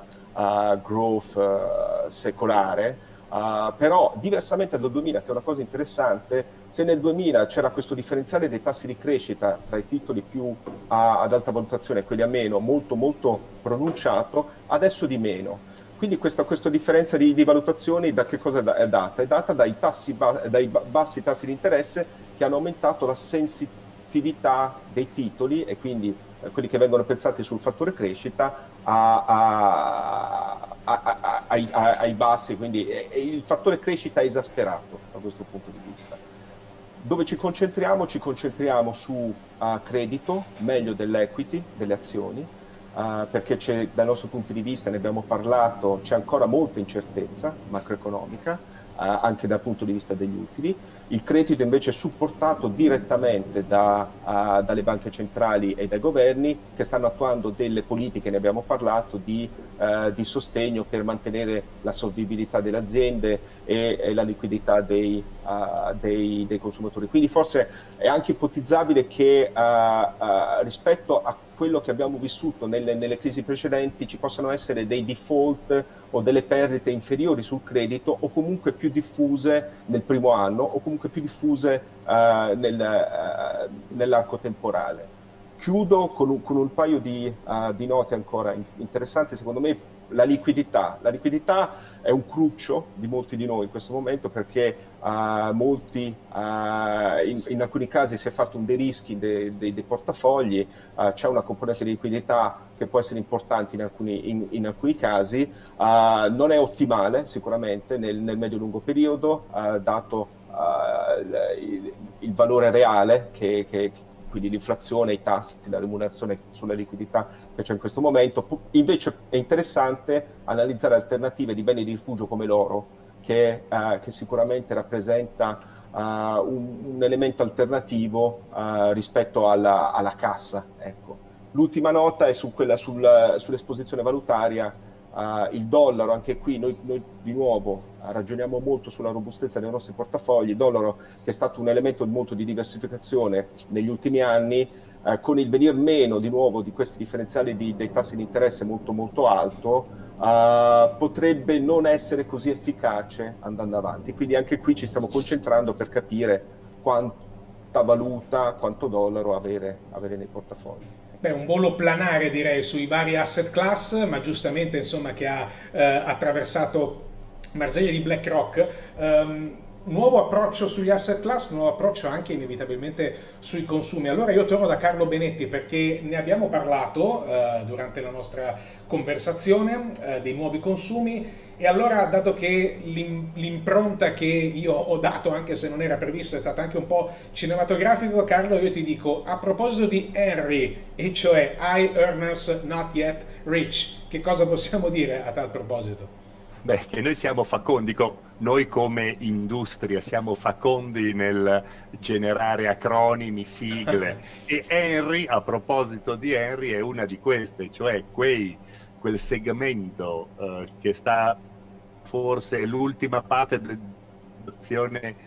growth secolare. Però diversamente dal 2000, che è una cosa interessante, se nel 2000 c'era questo differenziale dei tassi di crescita tra i titoli più ad alta valutazione e quelli a meno molto molto pronunciato, adesso di meno. quindi questa differenza di valutazioni da che cosa è data? È data dai bassi tassi di interesse che hanno aumentato la sensitività dei titoli e quindi quelli che vengono pensati sul fattore crescita ai bassi, quindi il fattore crescita è esasperato da questo punto di vista. Dove ci concentriamo? Ci concentriamo su credito, meglio dell'equity, delle azioni, perché c'è, dal nostro punto di vista, ne abbiamo parlato, c'è ancora molta incertezza macroeconomica, anche dal punto di vista degli utili. Il credito invece è supportato direttamente dalle banche centrali e dai governi che stanno attuando delle politiche, ne abbiamo parlato, di sostegno per mantenere la solvibilità delle aziende e la liquidità dei consumatori. Quindi forse è anche ipotizzabile che rispetto a quello che abbiamo vissuto nelle crisi precedenti ci possano essere dei default o delle perdite inferiori sul credito o comunque più diffuse nel primo anno o comunque più diffuse nell'arco temporale. Chiudo con un paio di note ancora interessanti. Secondo me la liquidità è un cruccio di molti di noi in questo momento, perché in alcuni casi si è fatto un de-risking dei portafogli, c'è una componente di liquidità che può essere importante in alcuni casi, non è ottimale sicuramente nel medio-lungo periodo, dato il valore reale quindi l'inflazione, i tassi, la remunerazione sulla liquidità che c'è in questo momento. Invece è interessante analizzare alternative di beni di rifugio come l'oro, che sicuramente rappresenta un elemento alternativo rispetto alla cassa. Ecco. L'ultima nota è sull'esposizione valutaria. Il dollaro, anche qui noi di nuovo ragioniamo molto sulla robustezza dei nostri portafogli. Il dollaro, che è stato un elemento molto di diversificazione negli ultimi anni, con il venir meno di nuovo di questi differenziali dei tassi di interesse molto molto alto, potrebbe non essere così efficace andando avanti. Quindi anche qui ci stiamo concentrando per capire quanta valuta, quanto dollaro avere nei portafogli. Beh, un volo planare direi sui vari asset class, ma giustamente insomma che ha attraversato Marseglia di BlackRock. Nuovo approccio sugli asset class, nuovo approccio anche inevitabilmente sui consumi. Allora io torno da Carlo Benetti, perché ne abbiamo parlato durante la nostra conversazione dei nuovi consumi. E allora, dato che l'impronta che io ho dato, anche se non era previsto, è stata anche un po' cinematografico, Carlo, io ti dico, a proposito di Henry, e cioè high earners not yet rich, che cosa possiamo dire a tal proposito? Beh, che noi siamo facondi, noi come industria siamo facondi nel generare acronimi, sigle, e Henry, a proposito di Henry, è una di queste, cioè quel segmento che sta forse l'ultima parte dell'azione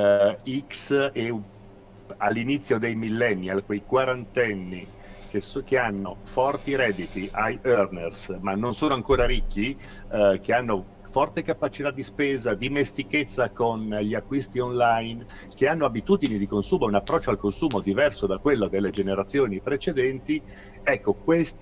X e all'inizio dei millennial, quei quarantenni che hanno forti redditi, high earners, ma non sono ancora ricchi, che hanno forte capacità di spesa, dimestichezza con gli acquisti online, che hanno abitudini di consumo, un approccio al consumo diverso da quello delle generazioni precedenti. Ecco,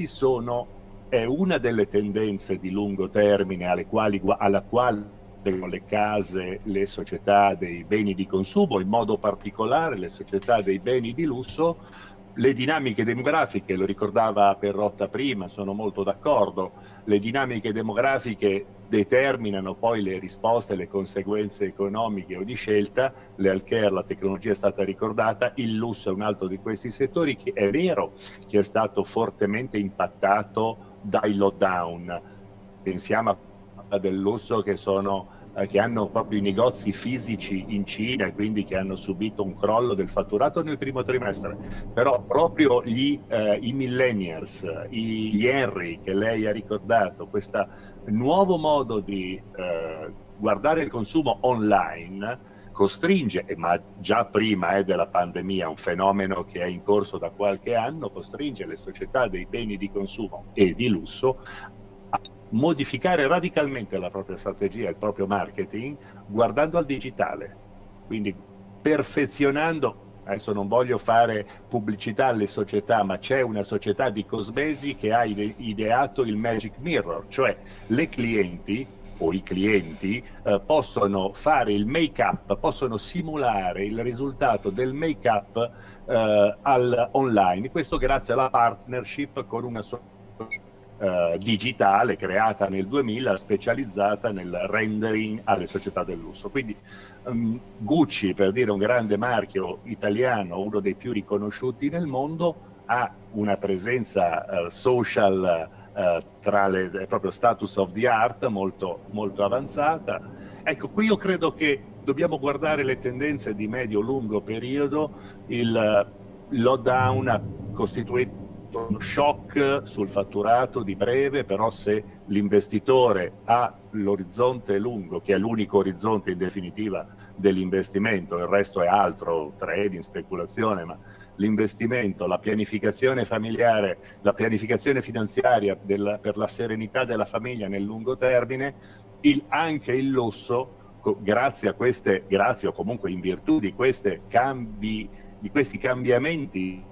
è una delle tendenze di lungo termine alla quale le case, le società dei beni di consumo, in modo particolare le società dei beni di lusso. Le dinamiche demografiche, lo ricordava Perrotta prima, sono molto d'accordo, le dinamiche demografiche determinano poi le risposte e le conseguenze economiche o di scelta. L'healthcare, la tecnologia è stata ricordata, il lusso è un altro di questi settori che è vero che è stato fortemente impattato dai lockdown. Pensiamo a del lusso che hanno proprio i negozi fisici in Cina e quindi che hanno subito un crollo del fatturato nel primo trimestre. Però proprio i millennials, gli Henry che lei ha ricordato, questo nuovo modo di guardare il consumo online costringe, ma già prima della pandemia, un fenomeno che è in corso da qualche anno, costringe le società dei beni di consumo e di lusso a modificare radicalmente la propria strategia, il proprio marketing, guardando al digitale, quindi perfezionando adesso non voglio fare pubblicità alle società, ma c'è una società di cosmesi che ha ideato il Magic Mirror, cioè le clienti o i clienti possono fare il make-up, possono simulare il risultato del make-up online, questo grazie alla partnership con una digitale creata nel 2000, specializzata nel rendering alle società del lusso. Quindi Gucci, per dire un grande marchio italiano, uno dei più riconosciuti nel mondo, ha una presenza social tra le proprio status of the art molto, molto avanzata. Ecco, qui io credo che dobbiamo guardare le tendenze di medio-lungo periodo. Il lockdown ha costituito uno shock sul fatturato di breve, però se l'investitore ha l'orizzonte lungo, che è l'unico orizzonte in definitiva dell'investimento, il resto è altro, trading, speculazione, ma l'investimento, la pianificazione familiare, la pianificazione finanziaria per la serenità della famiglia nel lungo termine, anche il lusso, grazie a grazie o comunque in virtù di questi cambiamenti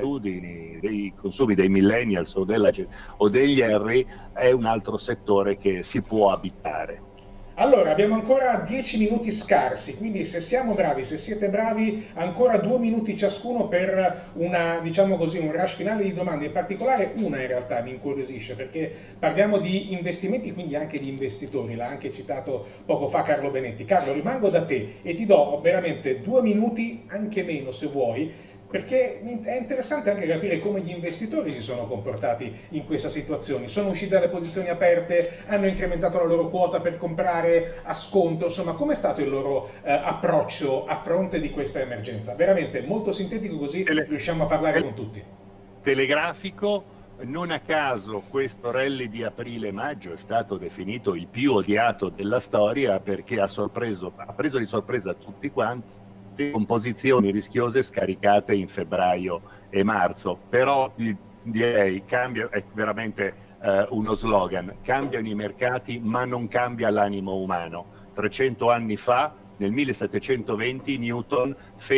dei consumi dei millennials o degli Harry, è un altro settore che si può abitare. Allora, abbiamo ancora 10 minuti scarsi, quindi se siamo bravi, se siete bravi, ancora 2 minuti ciascuno per diciamo così, un rush finale di domande. In particolare una in realtà mi incuriosisce, perché parliamo di investimenti, quindi anche di investitori, l'ha anche citato poco fa Carlo Benetti. Carlo, rimango da te e ti do veramente 2 minuti, anche meno se vuoi, perché è interessante anche capire come gli investitori si sono comportati in questa situazione. Sono usciti dalle posizioni aperte, hanno incrementato la loro quota per comprare a sconto, insomma, com'è stato il loro approccio a fronte di questa emergenza? Veramente molto sintetico, così riusciamo a parlare con tutti. Telegrafico. Non a caso questo rally di aprile-maggio è stato definito il più odiato della storia, perché ha preso di sorpresa tutti quanti, con posizioni rischiose scaricate in febbraio e marzo. Però direi è veramente uno slogan: cambiano i mercati ma non cambia l'animo umano. 300 anni fa, nel 1720, Newton,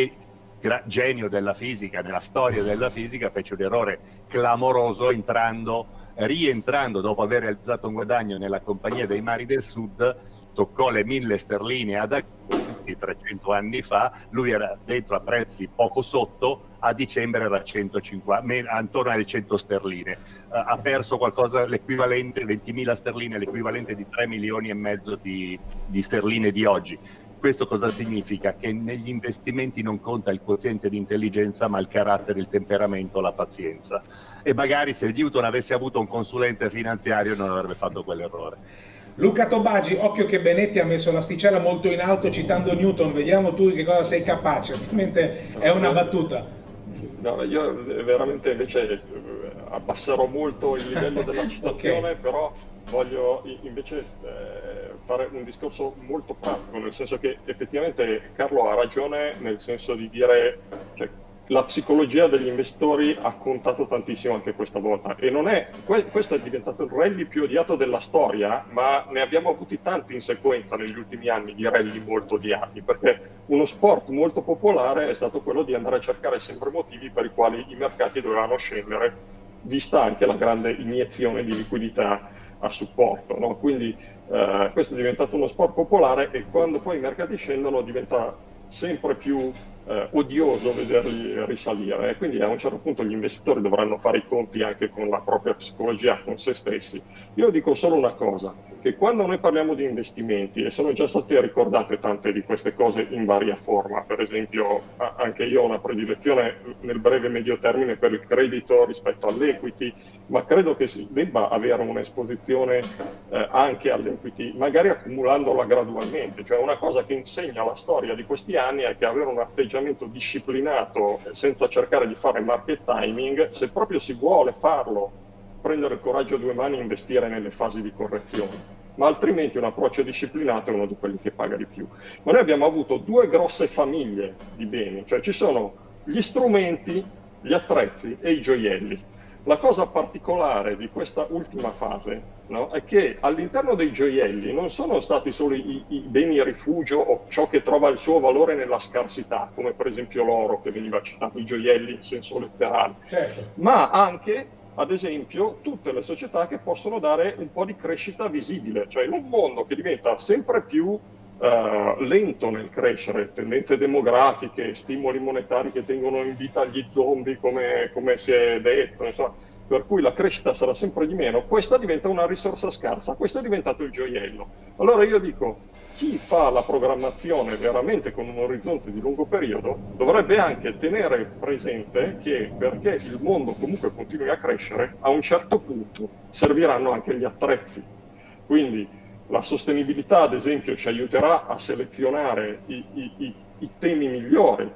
genio della fisica, nella storia della fisica, fece un errore clamoroso rientrando dopo aver realizzato un guadagno nella Compagnia dei Mari del Sud, toccò le 1000 sterline ad agosto 300 anni fa, lui era dentro a prezzi poco sotto, a dicembre era 150, attorno alle 100 sterline, ha perso qualcosa, l'equivalente, 20.000 sterline, l'equivalente di 3 milioni e mezzo di sterline di oggi. Questo cosa significa? Che negli investimenti non conta il quoziente di intelligenza, ma il carattere, il temperamento, la pazienza. E magari se Newton avesse avuto un consulente finanziario non avrebbe fatto quell'errore. Luca Tobagi, occhio che Benetti ha messo l'asticella molto in alto citando Newton, vediamo tu di che cosa sei capace, ovviamente è una battuta. No, io veramente invece abbasserò molto il livello della citazione, okay. Però voglio invece fare un discorso molto pratico, nel senso che effettivamente Carlo ha ragione, nel senso di dire, cioè, la psicologia degli investitori ha contato tantissimo anche questa volta, e non è, questo è diventato il rally più odiato della storia, ma ne abbiamo avuti tanti in sequenza negli ultimi anni di rally molto odiati, perché uno sport molto popolare è stato quello di andare a cercare sempre motivi per i quali i mercati dovevano scendere, vista anche la grande iniezione di liquidità a supporto, no? Quindi questo è diventato uno sport popolare, e quando poi i mercati scendono diventa sempre più odioso vederli risalire, e quindi a un certo punto gli investitori dovranno fare i conti anche con la propria psicologia, con se stessi. Io dico solo una cosa, che quando noi parliamo di investimenti, e sono già state ricordate tante di queste cose in varia forma, per esempio anche io ho una predilezione nel breve e medio termine per il credito rispetto all'equity, ma credo che si debba avere un'esposizione anche all'equity, magari accumulandola gradualmente. Cioè, una cosa che insegna la storia di questi anni è che avere un atteggiamento disciplinato senza cercare di fare market timing, se proprio si vuole farlo, prendere il coraggio a due mani e investire nelle fasi di correzione, ma altrimenti un approccio disciplinato è uno di quelli che paga di più. Ma noi abbiamo avuto due grosse famiglie di beni, cioè ci sono gli strumenti, gli attrezzi e i gioielli. La cosa particolare di questa ultima fase, no, è che all'interno dei gioielli non sono stati solo i beni rifugio o ciò che trova il suo valore nella scarsità, come per esempio l'oro che veniva citato, i gioielli in senso letterale, Certo. ma anche, ad esempio, tutte le società che possono dare un po' di crescita visibile, cioè in un mondo che diventa sempre più lento nel crescere, tendenze demografiche, stimoli monetari che tengono in vita gli zombie, come si è detto, insomma, per cui la crescita sarà sempre di meno, questa diventa una risorsa scarsa, questo è diventato il gioiello. Allora io dico, chi fa la programmazione veramente con un orizzonte di lungo periodo dovrebbe anche tenere presente che perché il mondo comunque continui a crescere, a un certo punto serviranno anche gli attrezzi. Quindi la sostenibilità, ad esempio, ci aiuterà a selezionare i temi migliori.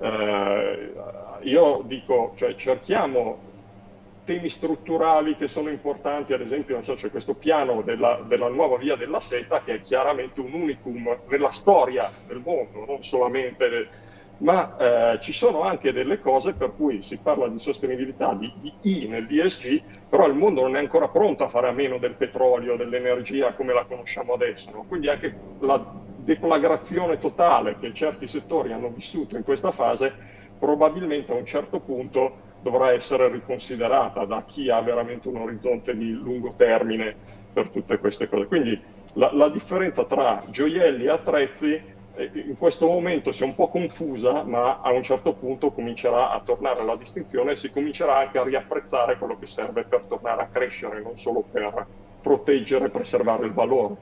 Io dico, cioè, cerchiamo temi strutturali che sono importanti, ad esempio, non so, c'è questo piano della nuova via della seta che è chiaramente un unicum nella storia del mondo, non solamente ma ci sono anche delle cose per cui si parla di sostenibilità, di I nell'ESG, però il mondo non è ancora pronto a fare a meno del petrolio, dell'energia come la conosciamo adesso, no? Quindi anche la deflagrazione totale che certi settori hanno vissuto in questa fase probabilmente a un certo punto dovrà essere riconsiderata da chi ha veramente un orizzonte di lungo termine per tutte queste cose. Quindi la differenza tra gioielli e attrezzi in questo momento si è un po' confusa, ma a un certo punto comincerà a tornare la distinzione e si comincerà anche a riapprezzare quello che serve per tornare a crescere, non solo per proteggere e preservare il valore.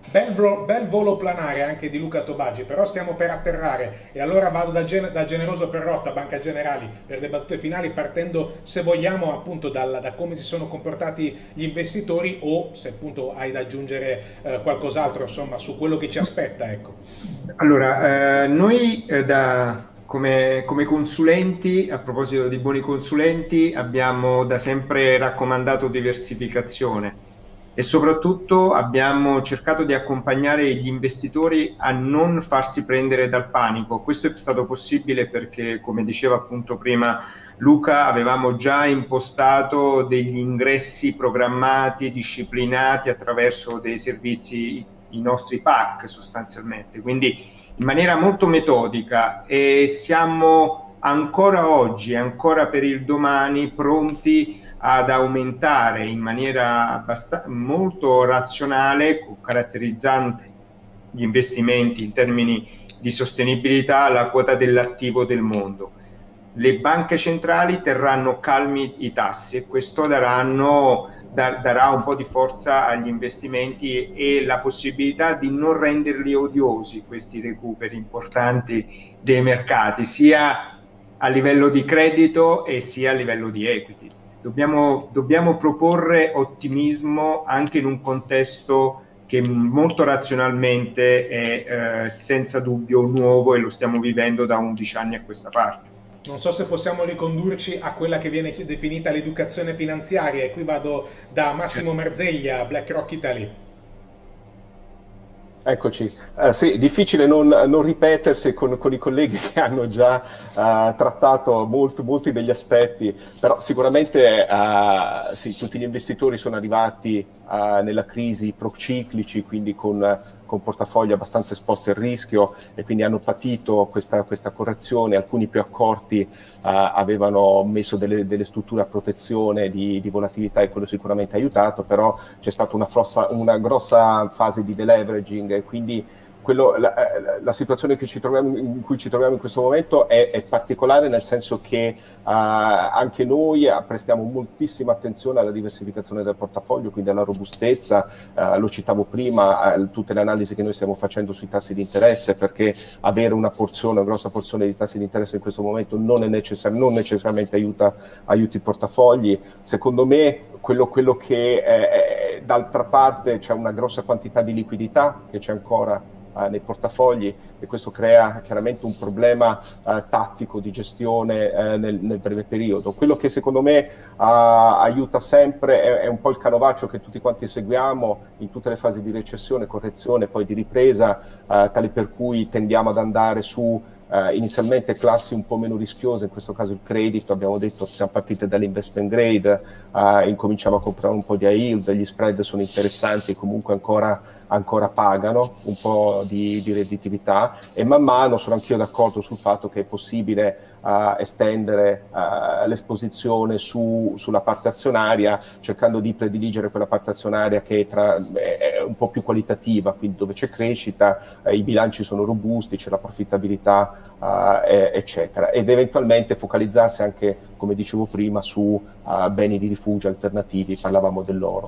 Bel volo planare anche di Luca Tobagi, però stiamo per atterrare e allora vado da Generoso Perrotta, Banca Generali, per le battute finali, partendo, se vogliamo, appunto da come si sono comportati gli investitori, o se appunto hai da aggiungere qualcos'altro, insomma, su quello che ci aspetta, ecco. Allora, noi come consulenti, a proposito di buoni consulenti, abbiamo da sempre raccomandato diversificazione e soprattutto abbiamo cercato di accompagnare gli investitori a non farsi prendere dal panico. Questo è stato possibile perché, come diceva appunto prima Luca, avevamo già impostato degli ingressi programmati, disciplinati attraverso dei servizi, i nostri PAC sostanzialmente, quindi in maniera molto metodica, e siamo ancora oggi, ancora per il domani, pronti ad aumentare in maniera molto razionale, caratterizzante gli investimenti in termini di sostenibilità, la quota dell'attivo del mondo. Le banche centrali terranno calmi i tassi e questo darà un po' di forza agli investimenti e la possibilità di non renderli odiosi questi recuperi importanti dei mercati, sia a livello di credito e sia a livello di equity. Dobbiamo proporre ottimismo anche in un contesto che molto razionalmente è senza dubbio nuovo e lo stiamo vivendo da 11 anni a questa parte. Non so se possiamo ricondurci a quella che viene definita l'educazione finanziaria, e qui vado da Massimo Marzeglia, BlackRock Italy. Eccoci, sì, difficile non ripetersi con i colleghi che hanno già trattato molti degli aspetti, però sicuramente sì, tutti gli investitori sono arrivati nella crisi prociclici, quindi con portafogli abbastanza esposti al rischio, e quindi hanno patito questa correzione. Alcuni più accorti avevano messo delle strutture a protezione di volatilità, e quello sicuramente ha aiutato, però c'è stata una grossa fase di deleveraging, e quindi la situazione in cui ci troviamo in questo momento è particolare, nel senso che anche noi prestiamo moltissima attenzione alla diversificazione del portafoglio, quindi alla robustezza. Lo citavo prima, tutte le analisi che noi stiamo facendo sui tassi di interesse, perché avere una grossa porzione di tassi di interesse in questo momento non necessariamente aiuti i portafogli. Secondo me quello che d'altra parte c'è una grossa quantità di liquidità che c'è ancora nei portafogli, e questo crea chiaramente un problema tattico di gestione nel breve periodo. Quello che secondo me aiuta sempre è un po' il canovaccio che tutti quanti seguiamo in tutte le fasi di recessione, correzione, poi di ripresa, tale per cui tendiamo ad andare su inizialmente classi un po' meno rischiose, in questo caso il credito, abbiamo detto siamo partiti dall'investment grade, incominciamo a comprare un po' di high yield, gli spread sono interessanti, comunque ancora pagano un po' di redditività, e man mano sono anch'io d'accordo sul fatto che è possibile estendere l'esposizione sulla parte azionaria, cercando di prediligere quella parte azionaria che è un po' più qualitativa, quindi dove c'è crescita, i bilanci sono robusti, c'è la profittabilità, eccetera, ed eventualmente focalizzarsi anche, come dicevo prima, su beni di rifugio alternativi, parlavamo dell'oro.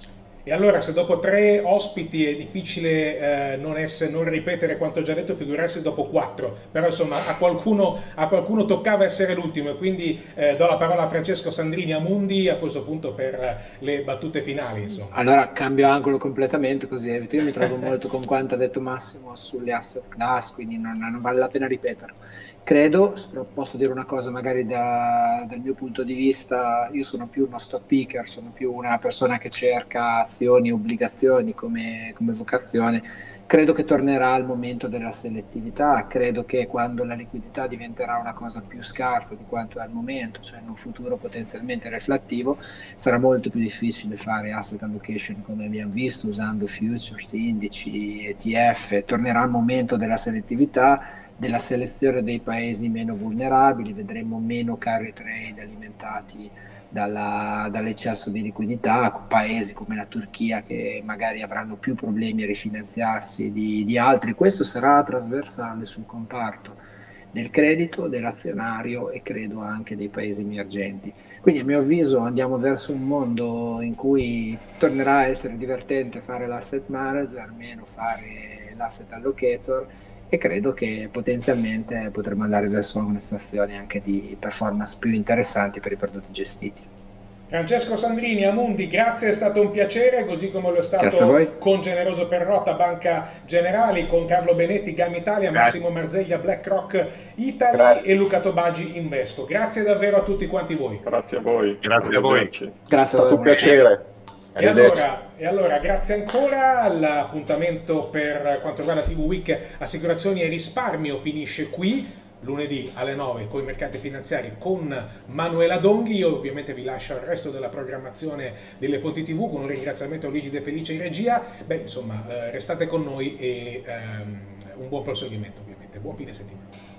E allora, se dopo 3 ospiti è difficile non ripetere quanto ho già detto, figurarsi dopo 4, però insomma a qualcuno toccava essere l'ultimo, e quindi do la parola a Francesco Sandrini Amundi a questo punto per le battute finali. Insomma. Allora cambio angolo completamente, così io mi trovo molto con quanto ha detto Massimo sulle asset class, quindi non vale la pena ripeterlo. Credo, posso dire una cosa magari dal mio punto di vista, io sono più uno stock picker, sono più una persona che cerca azioni e obbligazioni come vocazione. Credo che tornerà il momento della selettività, credo che quando la liquidità diventerà una cosa più scarsa di quanto è al momento, cioè in un futuro potenzialmente riflattivo, sarà molto più difficile fare asset allocation come abbiamo visto usando futures, indici, ETF. Tornerà il momento della selettività, della selezione dei paesi meno vulnerabili, vedremo meno carry trade alimentati dall'eccesso di liquidità, paesi come la Turchia che magari avranno più problemi a rifinanziarsi di altri. Questo sarà trasversale sul comparto del credito, dell'azionario e credo anche dei paesi emergenti. Quindi a mio avviso andiamo verso un mondo in cui tornerà a essere divertente fare l'asset manager, meno fare l'asset allocator, e credo che potenzialmente potremmo andare verso una situazione anche di performance più interessanti per i prodotti gestiti. Francesco Sandrini Amundi, grazie, è stato un piacere, così come lo è stato con Generoso Perrotta, Banca Generali, con Carlo Benetti, GAM Italia, Massimo Marzeglia, BlackRock Italy e Luca Tobagi, Invesco. Grazie davvero a tutti quanti voi. Grazie a voi. Grazie a voi. Grazie, è stato un piacere. E allora, grazie ancora. L'appuntamento per quanto riguarda TV Week Assicurazioni e Risparmio finisce qui. Lunedì alle 9 con i mercati finanziari con Manuela Donghi. Io ovviamente vi lascio al resto della programmazione delle fonti TV con un ringraziamento a Luigi De Felice in regia. Restate con noi e un buon proseguimento ovviamente. Buon fine settimana.